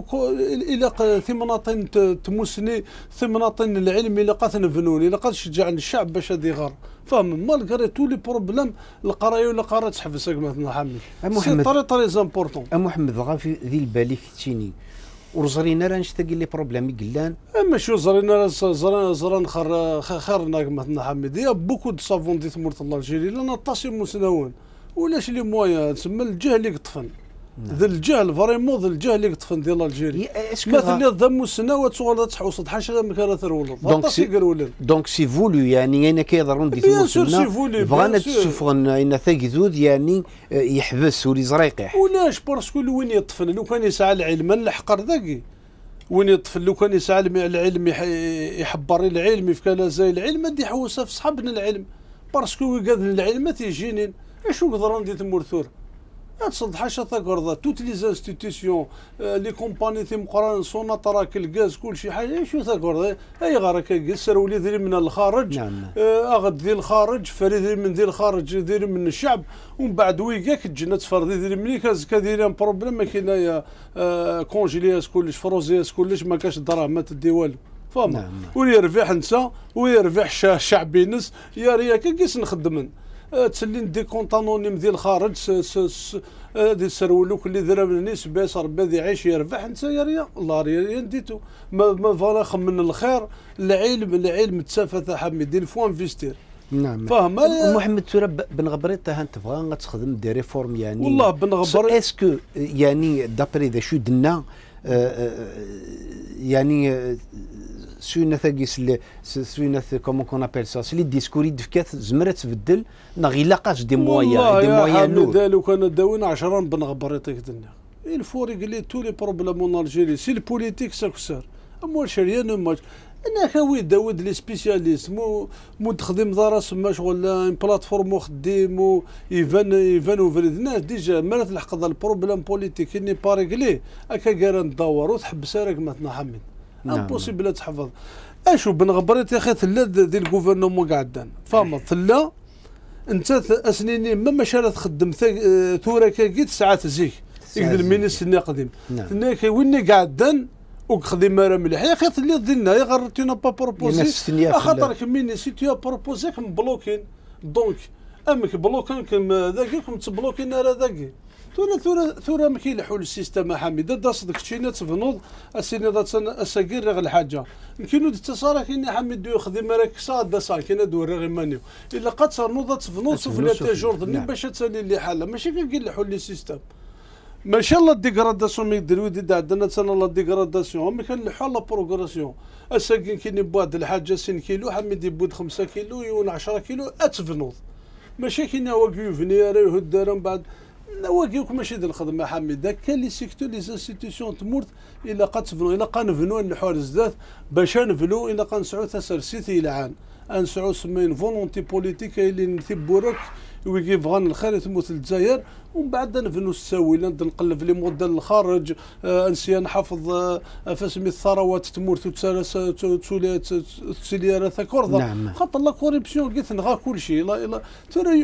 الى ثمناطين تمسني ثمناطين العلم الى قات نفنون الى قات شجع الشعب باش هذه غار فاهم مالغري تو لي بروبليم القرايه ولا قرات تحبس مثلا حميد سي طري طري زامبورطون محمد غافي ذي البالي تشيني ورزرينا راه نشتاق لي بروبليم قلان اما شو زرينا زران زران خر خرنا مثلا حميد يا بوكو دو سافون دي ثمورت الله الجيري لنا طاسي مسنون ولاش لي مويا تسمى الجهل اللي يطفن ذا الجهل فريمون ذا الجهل اللي يطفن ديال الجيري مثلا ذم السنوات صغار تحوصد حاشا ما كان ثرولد دونك سي دونك سي فولو يعني انا كيضرون دي ثمورت بغانا تشوفون ان ثاكذود يعني يحبس ولي زريقيح ولاش باسكو وين يطفن لو كان يسعى العلم الحقر ذاكي وين يطفل لو كان يسعى العلم يحبر العلم في كان زي العلم ادي حوسه في صحابنا العلم باسكو قاد العلم ما تيجينين اشو قدران دي تمورثور تصد حاشا تاكوردا توت لي زانستيتيسيون لي كومباني تي مقران سوناطراك الغاز كل شي حاجه شو تاكوردا اي غارك يسر ولي ديري من الخارج نعم. اغد ديال الخارج فريد ديري من ديال الخارج ديري من الشعب ومن بعد ويكاك الجنه تفرضي ديري ملي كاز كديري بروبليم ما كاينه كونجيلياس كلش فروزياس كلش ما كاش دراهم ما تدي والو فاهم نعم. ويربح نسا ويربح الشعب ينس يا رياك كيس نخدمن تسلين دي كونت انونيم ديال الخارج هادي السرولوك اللي درا من الناس باس ربي ذي عيش يربح انت يا ريا الله ريا نديتو ما ما فالا خمن الخير العلم العلم تسافة حميد ديال فو انفيستير نعم فاهم محمد تراب بن غبريط ها تبغى تخدم دي ريفورم يعني والله بن غبريط اسكو يعني دابري ذا شو دنا يعني سوينا ثاقيس سوينا كومون كون ابيل سا سلي ديسكوري دفكات زمرت تبدل نغي لاقاش دي مويا دي مويا نو لو كان داوين عشرة بن غبريطيك دنا الفوري قال لي تو لي بروبليم اون الجيري سي البوليتيك ساكسار اما شريان ما انا خاوي داود لي سبيسياليست مو مو تخدم دار سما شغل ان بلاتفورم خديم ايفان ايفان وفريد الناس ديجا مرات الحق البروبليم بوليتيك اني باريكلي هكا كان ندور وتحبس راك مثلا حميد امبوسيبل تحفظ. اشوف بن غبريت يا اخي ثلا ديال الجوفرنمون قاعدان فاهم ثلا انت اسنيني ما ماشي راه تخدم ثورة كاكيت ساعات زيك يقدر المينيستر قديم ثنا كي وين قاعدان وخدم مرا مليح يا اخي ثلي دينا يا غرتينا با بروبوزي خاطر كميني سي تو بروبوزي كم بلوكين دونك امك بلوكين كم ذاك كم تبلوكين راه ذاك ثورة ثورة ثورة ما كيلحوا السيستم حميد دا صدق شينا تفنوض السيني دا اساكير غير الحاجه يمكن تصارى كاين حميد دو يخدم راكسا دا ساكنه دو راه مانيو الا قد صار تفنوض شوف لا جوردن باش تسالي اللي حاله ماشي كيلحوا لي سيستم ما شاء الله ديغراداسيون ما يديروا دي عندنا تانا لا ديغراداسيون ما كنلحوا لا بروغراسيون اساكين كاين يبواد الحاجه سين كيلو حميد يبود خمسة كيلو يون عشرة كيلو اتفنوض ماشي كاين واقف فنياري وهدار من بعد نواقيوك ماشي ديال الخدمه حميد كاين لي سيكتور لي انستيتيسيون تمورت الا قد تفنوا الا قنفنوا نحو الزداد باش نفلو الا قنسعوا تسرسيتي العان انسعوا سمين فولونتي بوليتيك اللي نثبوا راك ويجي بغان الخير تموت الجزائر ومن بعد نفنوا الساوي نقلب لي موديل الخارج آه نسيا نحافظ آه فاسمي الثروات تمورت تسولي تسولي ثكورضه نعم. خاطر لا كوريبسيون قلت نغا كل شيء لا لا ترى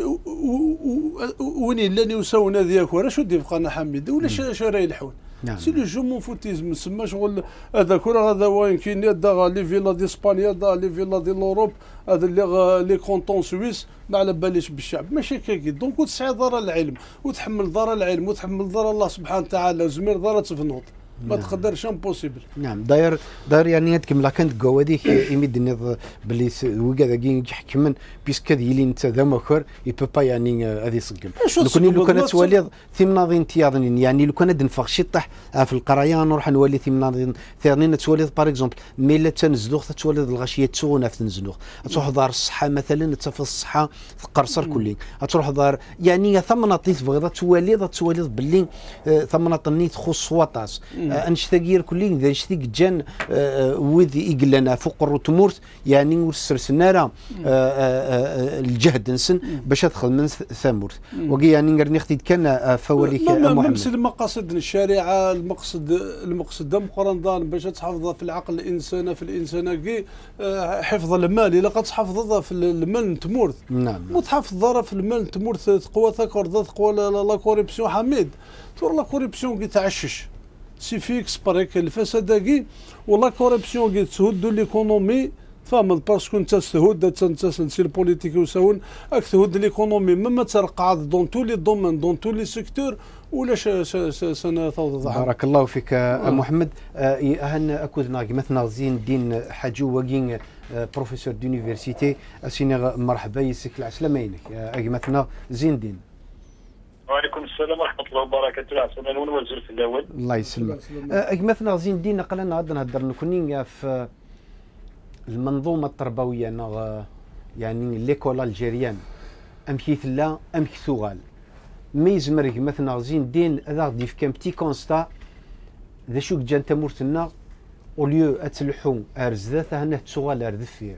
وين لاني وساونا ذيك ورا شو ديبقى انا حميد ولا شراي الحون نعم. سي لو جو مونفوتيزم مسمى شغل هذاك راه هذا وين كاين دا لي فيلا دي اسبانيا دا لي فيلا ديال اوروب هذا اللي لي كونطون سويس ما على باليش بالشعب ماشي كاكي دونك وتسعي ضرر العلم وتحمل ضرر العلم وتحمل ضرر الله سبحانه وتعالى وزمير ضرر تفنوض ما تقدرش امبوسيبل. نعم داير داير يعني هذيك ملا كانت كواديك يمد نض باللي وكا ذاك يحكمن بيسك هذه اللي انت ذا مخر يبو با يعني هذه صقم لو كان لو كانت تولي ثمناض انتياضين يعني لو كان نفخ شي طح في القرايه نروح نولي ثمناض ثاني تولي باغ اكزومبل ميلا تنزلوخ تولي الغاشيه تسونا في تنزلوخ تروح دار الصحه مثلا تفي الصحه قرصر كلي تروح دار يعني ثمن طيف بغيضه تولي تولي باللي ثمن طني تخص وطاس انشتاقير كلي اذا نشتي جان وذ يقلنا فقر وتمورت يعني ورسرسنا راه الجهد نسن باش تدخل من ثمورت وقي يعني نقدر نختي كان فواليك محمد نفس المقاصد الشريعه المقصد المقصد مقرن باش تحافظ في العقل الانسان في الانسان كي حفظ المال الا قد تحافظ في المال تمورت نعم وتحافظ في المال تمورت تقوى ثكر تقوى لا كوريبسيون حميد تور لا كوريبسيون كي تعشش سي فيكس بريك الفساد كي ولا كوريبسيون كي تهد ليكونومي فاهم باسكو انت تهد انت سي البوليتيك وساون راك تهد ليكونومي مما ترقع دون تو لي دومين دون تو لي سيكتور ولا سنه توضح. بارك الله فيك آه. محمد اهن اكوزنا مثلا زين الدين حاجو وكين بروفيسور دونيفرسيتي اسيني مرحبا يسك العسلامه ينك مثلا زين الدين. وعليكم السلام ورحمة الله وبركاته. عسلامة نون وزير في الأول. الله يسلمك. مثلا زين الدين قالنا غادي نهضر نكونين في المنظومة التربوية يعني ليكول الجيريان أم كيثلا أم كثوغال. ما يزمر مثلا زين الدين هذا غادي في كان بتي كونستا ذا شوك جان تمورتنا اوليو اتلحو ارزدات هنا تسوغال اردفير.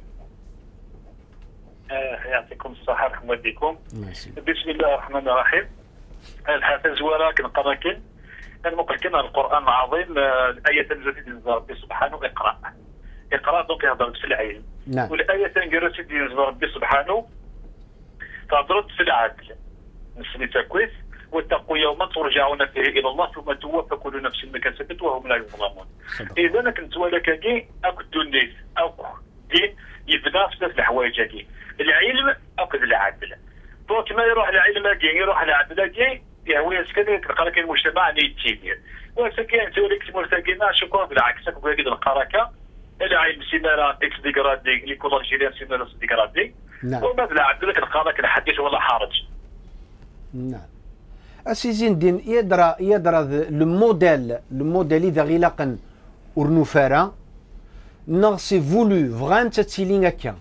يعطيكم الصحة رحمة والديكم. بسم الله الرحمن الرحيم. الحافظ زوارا كنقرا كن نقول كن القران العظيم الايه تنزل من ربي سبحانه اقرا اقرا دونك يهضر في العلم نعم. والايه تنقرا سيدي ربي سبحانه تهضر في العدل نسميتها كويس واتقوا يوما ترجعون فيه الى الله ثم توفى كل نفس ما كسبت وهم لا يظلمون. اذا انا كنت ولا كاكي اكو الدنيا اكو دين يبنى في ثلاث الحوايج هذي العلم اكو العدل. دونك ما يروح العلم كي يروح العدل كي يهوي يسكن يلقى لك المجتمع اللي يتيدير وسكين توليك مرتقينا شكون بالعكس اكو هكذا القراكه العلم سيمارا اكس ديغرادي لي كل الجيريان سيمارا ديغرادي نعم. وما بالعدل كنلقى لك الحديث ولا حرج. نعم. اسي زين الدين يدرى يدرى لو موديل لو موديل اذا غلاقا ورنوفارا نو سي فولو فغان تاتيلين هكا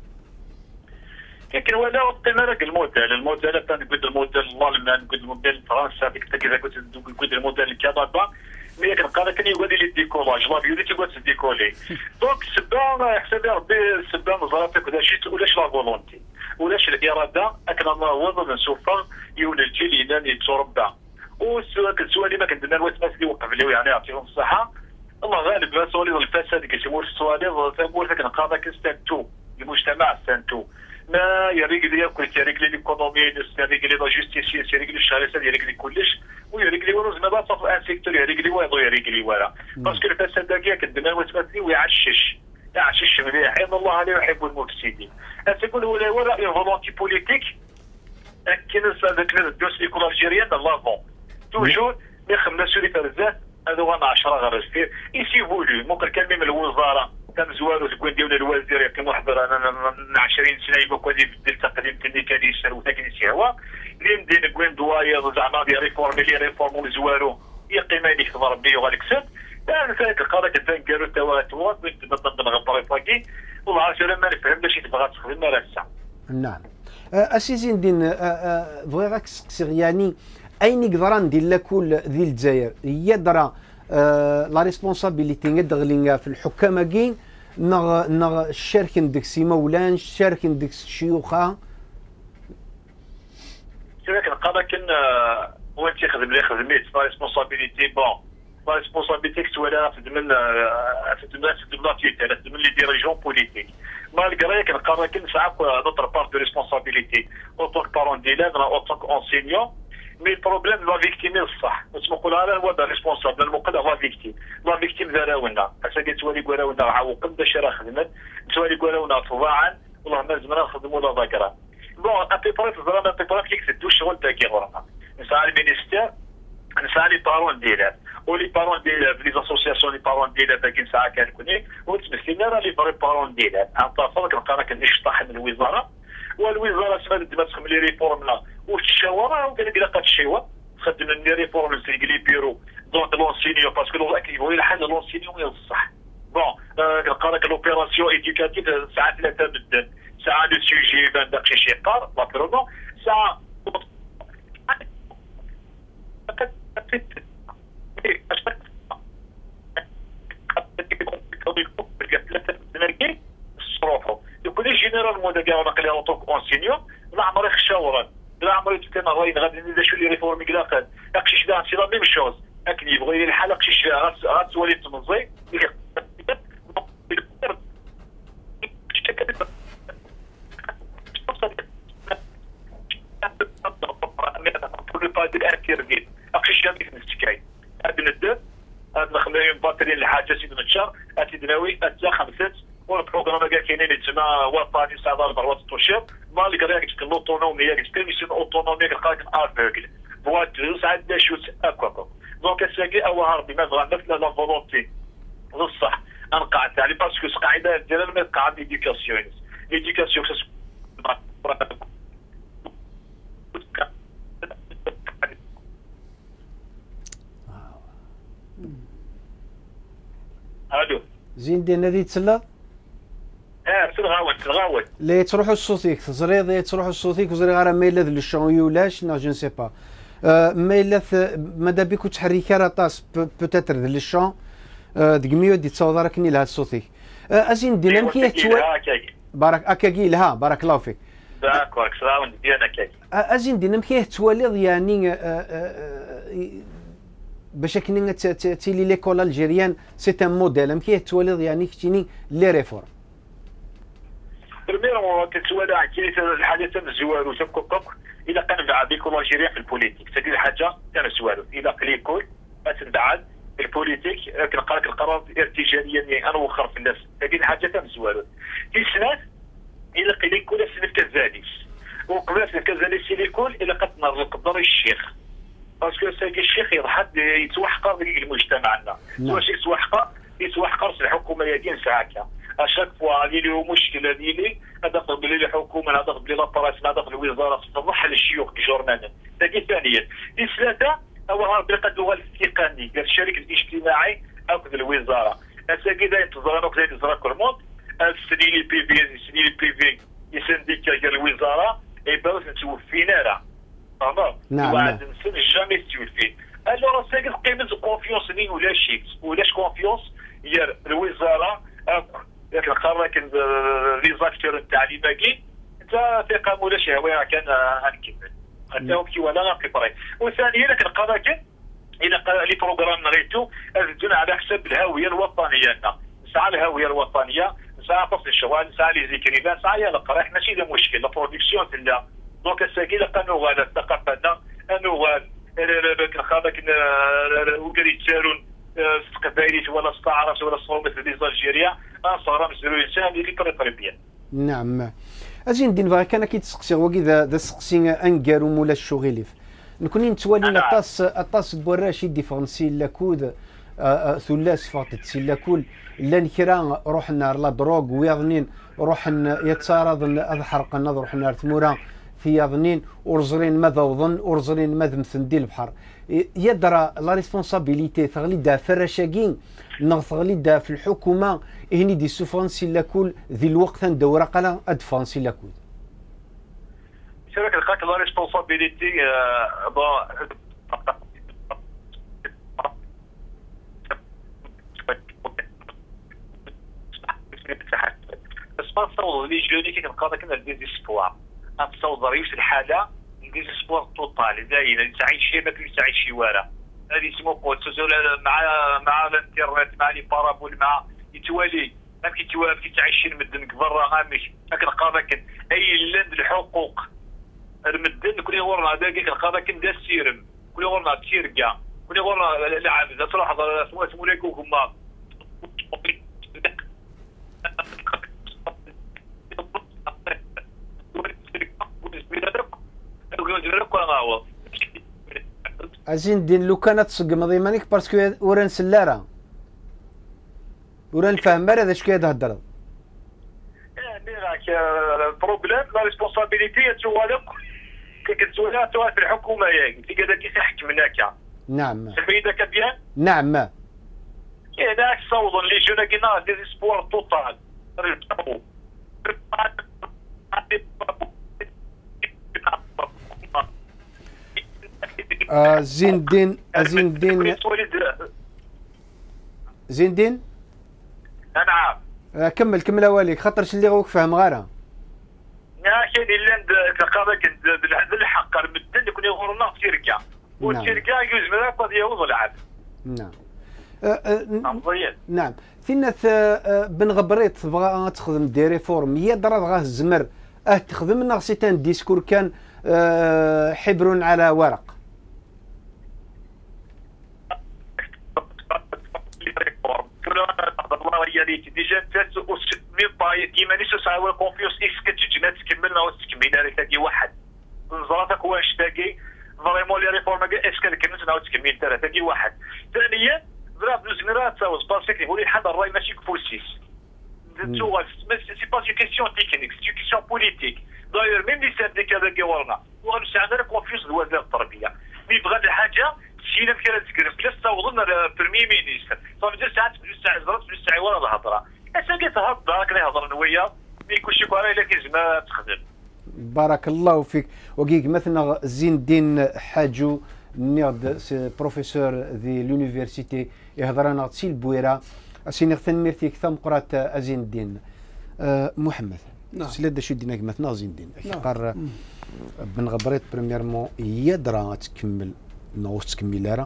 لكن ولا قيمه الموديل الموديل نقول الموديل الالمان نقول الموديل الفرنسي هذيك كذا قلت نقول الموديل الكندا مي كنلقى لك يقول لي الديكولاج لا بيوليتي قلت ديكولي دونك السبان حسابي ربي السبان نظرتك ولا شي ولاش لا فولونتي ولاش الاراده اكن الله هو من سوفا يولد جيل ينام يتربى والسؤال السؤال اللي ما كندير الوقت اللي وقف لي يعني يعطيهم الصحه الله غالب لا سولي الفساد كيسموه السوالي ثمور فكنا قاضي كنستانتو المجتمع استانتو ما يريقلي كل يريقلي ليكونومي يريقلي لا جوستيسي يريقلي الشهرسات يريقلي كلش ويريقلي ونوز ما باصف ان سيكتور يريقلي ويضو يريقلي ورا باسكو الفساد داكيا كدنا وتمثلي ويعشش يعشش مليح ان الله لا يحب المفسدين تقول هو ولا اون فولونتي بوليتيك كاين هذاك الدوس ليكول الجيريان لافون توجور مي خمنا سوري فرزات هذا هو عشرة غير فيه يسي فولو ممكن كان من الوزاره كان زوارو تكون ديال الوزير كان محضر انا عشرين سنه يبقى كان يبدل تقديم تني كان يسر وتاكن يسيوا اللي ندير كوين دوايا زعما دي ريفورم اللي ريفورم زوارو يقيم لي خدم ربي وغالكسب انا فاك القضاء كتنكروا التواتر كنت نضد الغبر فاكي والله عارف ما نفهم باش تبغى تخدم ما راسها. نعم. اسي زين دين بغيت نسقسي يعني اين يقدر ندير لكل ذي الجزائر يدرى لا ريسبونسابيلتي ندغلينغا في الحكامه كين نغ نغ الشرك ندك سي مولان الشرك ندك الشيوخه كذاك القضاء كان هو انت خدم لي خدميت لا ريسبونسابيلتي بون لا ريسبونسابيلتي كتولى في ضمن في ضمن في ضمن تاع في ضمن لي ديريجون بوليتيك مالغري كنقرا كل ساعه نوتر بار دو ريسبونسابيلتي اوتونك بارون ديليف اوتونك اونسينيون مي البروبليم لا فيكتيم الصح نقول هذا هو ريسبونسابل المقدر لا فيكتيم لا فيكتيم داراونا حتى تولي كوراونا عاوقن باش راه خدمت تولي كوراونا طباعا والله ما زمنا نخدموا لا ذاكره بون ابي بريف زعما ابي بريف كيك تدو الشغل تاعي غورنا نسعى المينيستير نسعى لي بارون ديالها ولي بارون ديالها في لي اسوسياسيون لي بارون ديالها باقي ساعه كنكوني وتمثلنا راه لي فري بارون ديالها عن طرف كنلقى راه كنشطح من الوزاره والوزاره سمات ما تخدم لي ريفورمنا والشاوره وقال لك قد الشيوه تخدم لي ريفورم نسيق لي بيرو دونك لونسينيو باسكو لو يبغي الحل لونسينيو يصح بون كنلقى لك لوبيراسيون ايديوكاتيف ساعه ثلاثه مدن ساعه لو سوجي بان داكشي شي قار لا بيرو ساعه يكون جينيرال مو داك وانا قال لها اوتوك اونسينيو لا عمري خشاورا لا عمري كان غادي غادي ندير شو لي ريفورم كلاقات داكشي شدا سي لا ميم شوز لكن يبغي الحاله داكشي غتولي تمزي هاد نخليهم باترين الحاجه سيدنا الشهر اتدناوي اتا خمسه والبروغرام كاع كاينين يتسمى وطني ساعه اربع توشير ما اللي قال لك الاوتونوميه كاع كاين اوتونوميه كتلقى لك افيغل فواتور ساعات دا شوت اكواكو دونك الساكي او هاربي ما بغا نفس لا فولونتي بصح انقع تاعي باسكو القاعده ديالها ما قاعده ايديوكاسيون ايديوكاسيون الو زين ديال نادي تسلا اه تلغاوت تلغاوت لي تروحوا الصوتيك تزريض تروحوا الصوتيك وزري غير ما الا الشون يولاش نا جو سي با ما الا ماذا بك تحريك راه طاس بوتيتر ذل الشون ديك ميو دي تصور راكني لها الصوتيك ازين ديناميكيه توي بارك اكاكي لها بارك الله فيك داكور كسراون ديالنا كاكي ازين ديناميكيه تواليض يعني باش كني تيلي ليكول الجيريان سي ان موديل ام كي تواليض يعني كتيني لي ريفورم بريميرو كتوالى عكيت الحاجه الزوارو تكوك الى كنبع بيكول الجيريان في البوليتيك تدير حاجه كان الزوارو الى كليكول تنبعد في البوليتيك كنلقى لك القرار ارتجاليا انا وخر في الناس هذه الحاجه تاع الزوارو في سنه الى كليكول السنه كزاليس وقبل السنه كزاليس ليكول الى قد نقدر الشيخ باسكو ساكي الشيخ يضحك يتوحقر في المجتمعنا واش يتوحقر يتوحقر الحكومه يدين ساعه اشاك فوا اللي له مشكله ديالي هذا قبل لي الحكومه هذا قبل لابارات هذا قبل الوزاره تضح للشيوخ جورنانا ثاني ثانيا الثلاثه هو بقى اللغه الاستيقاني ديال الشريك الاجتماعي او الوزاره ساكي دا ينتظر وكذا ينتظر كل الموند السنين لي بي في السنين لي بي في يسنديكا ديال الوزاره يباو توفينا راه فهمت نعم واحد نسن جامي توفي الو ساكي قيمه الكونفيونس لي ولا شي ولاش كونفيونس هي الوزاره ياك القرار كان لي زاكتور تاع لي باقي انت ثقه ولا شي هو كان غنكمل حتى هو كي ولا غنبري وثانيا لك القرار كان الى لي بروغرام نغيتو ازدون على حساب الهويه الوطنيه. نسعى الهويه الوطنيه، نسعى فصل الشوال، نسعى لي زيكريبان، نسعى يا القراح ماشي ذا مشكل لا برودكسيون تلا دونك الساكيله قانو غادا ثقافتنا انو غاد هذاك وكري تسارون قبائليت ولا استعرس ولا صومت دي الجيريا صار مسلو انسان اللي كيقرا تربيه. نعم اجي ندير بغا كان كيتسقسي هو كذا ذا سقسي انكارو مولا الشغيليف نكوني نتوالي اطاس اطاس بوراشي ديفونسي لاكود ثلاث فاطت سلاكول لا نكرا روح النار لا دروغ ويظنين روح يتسارض الحرق النظر روح النار ثمورا في يظنين ورزرين ماذا وظن ورزرين ماذا مثل دي البحر يدرى لا ريسبونسابيليتي ثغلي دا فراشاكين نغثغلي دا في الحكومه هني دي سوفونسي لاكول ذي الوقت ندور قلا ادفانسي لاكول شبك لقاك لا ريسبونسابيليتي بس ما تصور لي جوني كي كنلقى داك ديزيسبوار نتصور ريوس الحاله ديزيسبوار توتال دايره تعيش شي ما تعيش شي وارا هذه اسمه قوت مع مع الانترنت مع لي بارابول مع يتوالي ما كيتوالي كيتعيشين مدن برا غامش لكن قاضاك اي لند الحقوق المدن كل يورنا هذاك القاضاك دا السيرم كل يورنا تيركا كل يورنا العاب تروح اسمو اسمو ليكو كما عايزين ندير لو كانت تسقم ضيمانيك باسكو ورا نسلارا ورا نفهم هذا اش كيهضر. يعني راك البروبليم لا ريسبونسابيليتي توالك كي كتولى في الحكومه ياك انت كذا كيحكم هناك. نعم سميتك بيان؟ نعم كاين داك صوت اللي جونا كينا ديزيسبوار توتال آه زين الدين زين الدين زين الدين نعم آه كمل كمل اواليك خاطرش اللي غوك فاهم غاره كاين اللي كقاضي بالحق المدن يكون يغورنا في تيركا والتيركا يجوز ملا قد يوض العاب. نعم آه نعم ثنث آه بن غبريت بغا تخدم دي ريفورم هي درا غا الزمر اه تخدم لنا سيتان ديسكور كان آه حبر على ورق. ديجا تاس مي باي كيما نيسو ساوي كونفيوس اكس كتجينا تكملنا وتكملنا راه تاكي واحد نزراتك واش تاكي فريمون لي ريفورم اسكو كملت نعاود تكمل تاع تاكي واحد. ثانيا ضرب زميرات تاوز باسكو يقول لي حد الراي ماشي كفوسيس تو سي با سي كيسيون تكنيك سي كيسيون بوليتيك داير ميم لي سانديكا ذاك ورنا ونسعنا كونفيوس الوزاره التربيه مي بغى الحاجه شينا كرا تكرم بلاص توظنا البرمي مينيستر صافي جوج ساعات جوج ساعات زرت جوج ساعات ورا الهضره اساكي تهضر كنا يهضر نويا مي كلشي كره الا كيزم تخدم. بارك الله فيك وكيك مثلا زين الدين حاجو نيرد بروفيسور دي لونيفرسيتي يهضر انا تسيل بويره اسيني تنميرتي كثم قرات زين الدين أه محمد. نعم سلاد شو دينك مثلا زين الدين قرر بن غبريت بريميرمون يدرا تكمل نوص كميلارا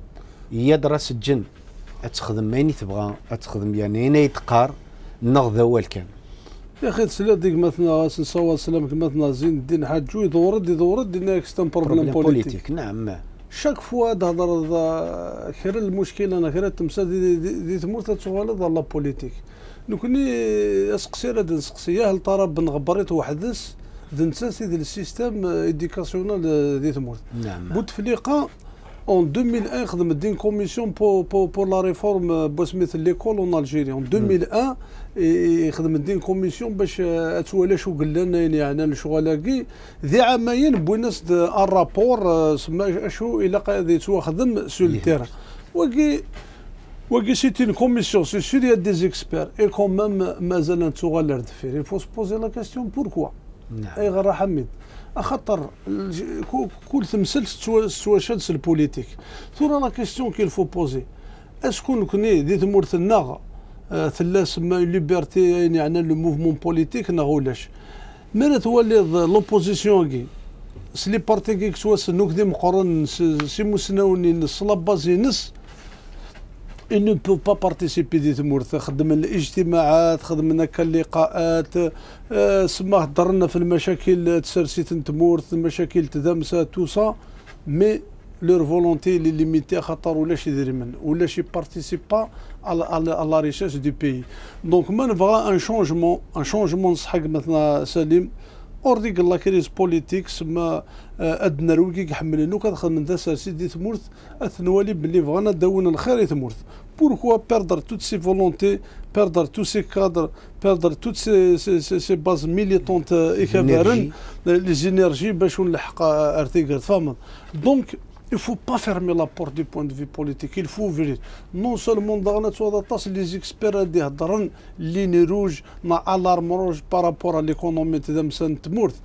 يدرا سجن اتخدم ماني تبغى اتخدم يعني انا يتقار نغذا اول كان يا اخي تسلا ديك مثلا نصور سلامك مثلا زين الدين حاجو يدور يدور دينا كستان بروبليم بوليتيك. نعم شاك فوا تهضر خير المشكل انا خير تمسا دي, دي, دي تمور تتسوال لا بوليتيك نكوني اسقسي راه نسقسي هل ترى بن غبريت وحدث دنساسي ديال السيستم ايديكاسيونال دي تمور. نعم بوتفليقه en deux mille un خدم الدين كوميسيون بو بو بور لا ريفورم بوسميت ليكول اون الجيري en deux mille un يخدم الدين كوميسيون باش اتوالى شو قال لنا يعني الشغلاكي ذي عامين بوناس ان رابور سما شو الى قاعد يتواخدم سو التيران وكي وكي سيتي اون كوميسيون سي سور يا دي زيكسبير اي كومام مازال نتوغال دفير il faut se poser la question pourquoi. نعم اي غير حميد خاطر كل تمثل سواشات البوليتيك ثورا لا كيستيون كيل فو بوزي اسكو نكوني دي تمورتنا ثلا سما ليبرتي يعني لو موفمون بوليتيك نغولاش مالا تولي لوبوزيسيون كي سلي بارتي كيك سوا سنوك دي مقارن سي مسناوني نص لابازي نص il ne peut pas participer دي تمورث خدم الاجتماعات خدم هكا اللقاءات آه سما هضرنا في المشاكل تسرسيت تمورث المشاكل تدامسه تو سا مي لور فولونتي لي ليميتي خاطر ولاش يدير من ولاش يبارتيسيب با على لا ريشيس دو بيي دونك ما نبغى ان شونجمون ان شونجمون نصحك مثلا سليم اورديك لا كريز بوليتيك سما ادنا روكي حملنو كتدخل من ذا ساسي دي تمورث اثنوالي باللي بغانا داونا الخير يتمورث بوركوا بيردر توت سي فولونتي بيردر تو سي كادر بيردر توت سي سي سي, سي باز ميليتونت ايكافارن لي زينيرجي باش نلحق ارتيغر فاهم دونك il faut pas fermer la porte du point de vue politique il faut ouvrir non seulement dans notre les experts دي هضرن لين روج مع الارم روج بارابور ليكونومي تدم سنه تمورث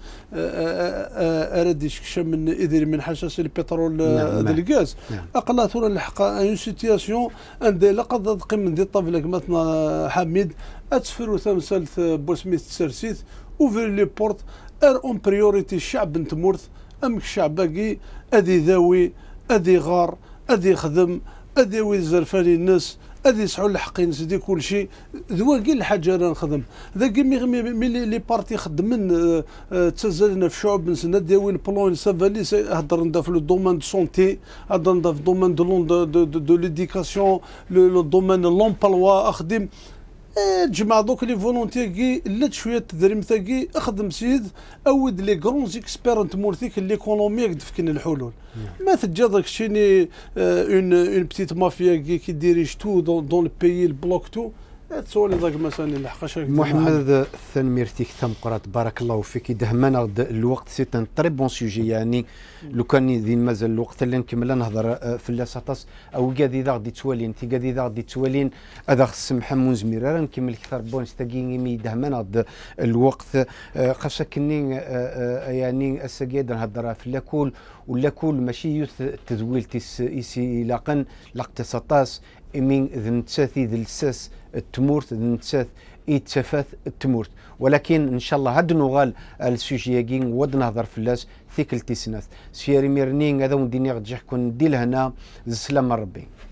اراد يشكشم من يدير من حساس البترول ديال الغاز اقلا ثورة نلحق اون سيتياسيون عندي لقد دقي من دي طابلك مثلا حميد اتفرو ثمثالث بوسميث تسرسيث اوفر لي بورت ار اون بريوريتي الشعب نتمورث امك الشعب باقي ادي ذاوي ادي غار ادي خدم ادي وي زرفاني الناس ادي يسعوا الحقين سيدي كل شيء ذوا كاين الحاجه انا نخدم ذاك مي لي بارتي خدمن تسزلنا في شعوب نسنا داوي البلون سافالي هضر ندا في لو دومين دو سونتي هضر ندا في الدومين دو دو ليديكاسيون لو دومين لومبلوا اخدم تجمع دوك لي فولونتي كي لا شويه تدريم ثاكي اخدم سيد اود لي كرون اكسبير نتمورثيك ليكونومي تفكن الحلول ما تجا داك الشيء اون اون بتيت مافيا كي كيديريج تو دون لو بيي البلوك تو تسولي ذاك مثلا لحقاش محمد الثنميرتيك تمقرات بارك الله فيك دهمنا الوقت سي ان تري بون سوجي يعني لو كان دين مازال الوقت اللي نكمل نهضر في لاساطاس او كادي ذا غادي توالين تي كادي ذا غادي توالين هذا خص محمود زمير راه نكمل كثر بونس تاكيني مي دهمنا الوقت خاصك كني يعني السقيد نهضر في لاكول ولاكول ماشي تزويل تيس ايسي لاقن لاقتصاطاس من ذنتساثي ذي الساس التمورت ذنتساث يتسافات التمورت ولكن ان شاء الله هاد نغال السوجياكين ود نهضر في اللاس ثيكل تيسناث سياري ميرنين هذا ونديني غتجي كون ندير هنا السلام ربي